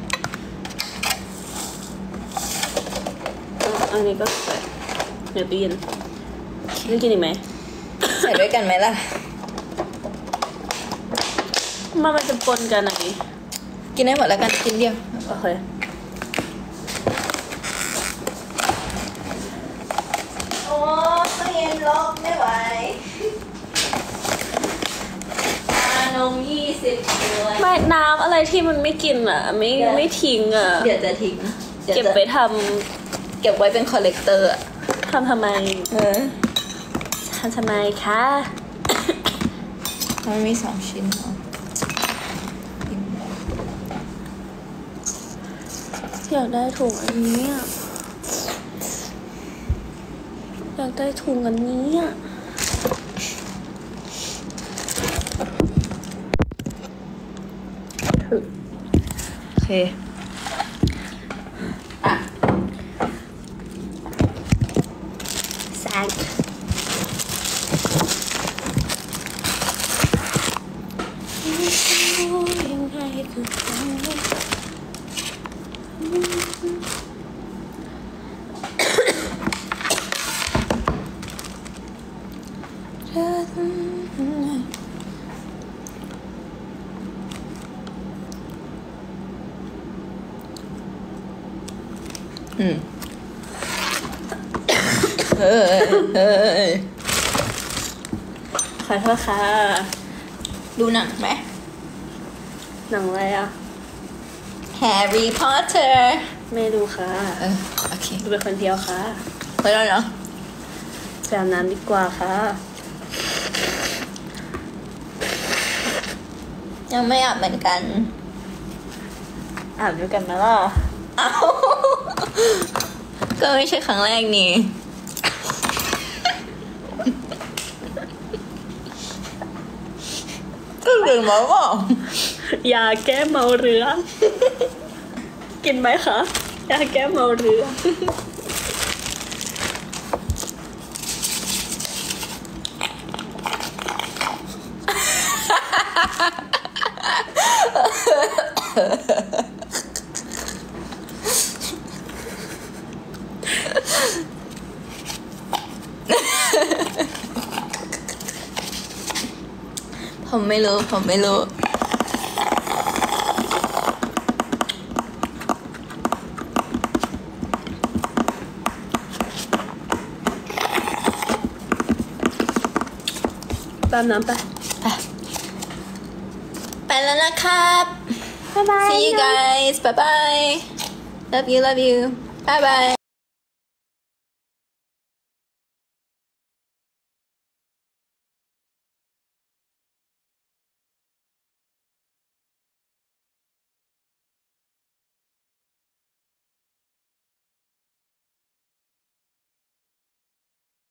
อ่ะอันนี้ก็ใส่เดี๋ยวตู้เย็นไม่กินอีกไหมใส่ด้วยกันไหมล่ะมันมันจะปนกันไหนกินได้หมดแล้วกันกินเดียวโอเคโอ้เย็นลบไม่ไหวชานมยี่สิบด้วยไม่น้ำอะไรที่มันไม่กินอ่ะ ไม่ไม่ทิ้งอ่ะเดี๋ยวจะทิ้งดี๋ยวเก็บจะไปทเก็บไว้เป็นคอลเลกเตอร์อะำทำทำไมเออทำทำไมคะมันมีสองชิ้นเหรออยากได้ถุงอันนี้อ่ะอยากได้ถุงอันนี้อ่ะโอเคอ่ะแซงยังไงคืออืมเออเออขอโทษค่ะดูหนังไหมหนังอะไรอ่ะ Harry Potter ไม่ดูค่ะเออโอเคดูเป็นคนเดียวค่ะไปแล้วเนาะไปอาบน้ำดีกว่าค่ะยังไม่อาบเหมือนกันอาบด้วยกันไหมล่ะเอาก็ไม่ใช่ครั้งแรกนี่ ก็ลืมแล้วว่ายาแก้เมาเรือ กินไหมคะยาแก้เมาเรือผมไม่รู้ผมไม่รู้ตามน้ำไปไปแล้วนะครับบ๊ายบาย See you guys bye bye love you love you bye bye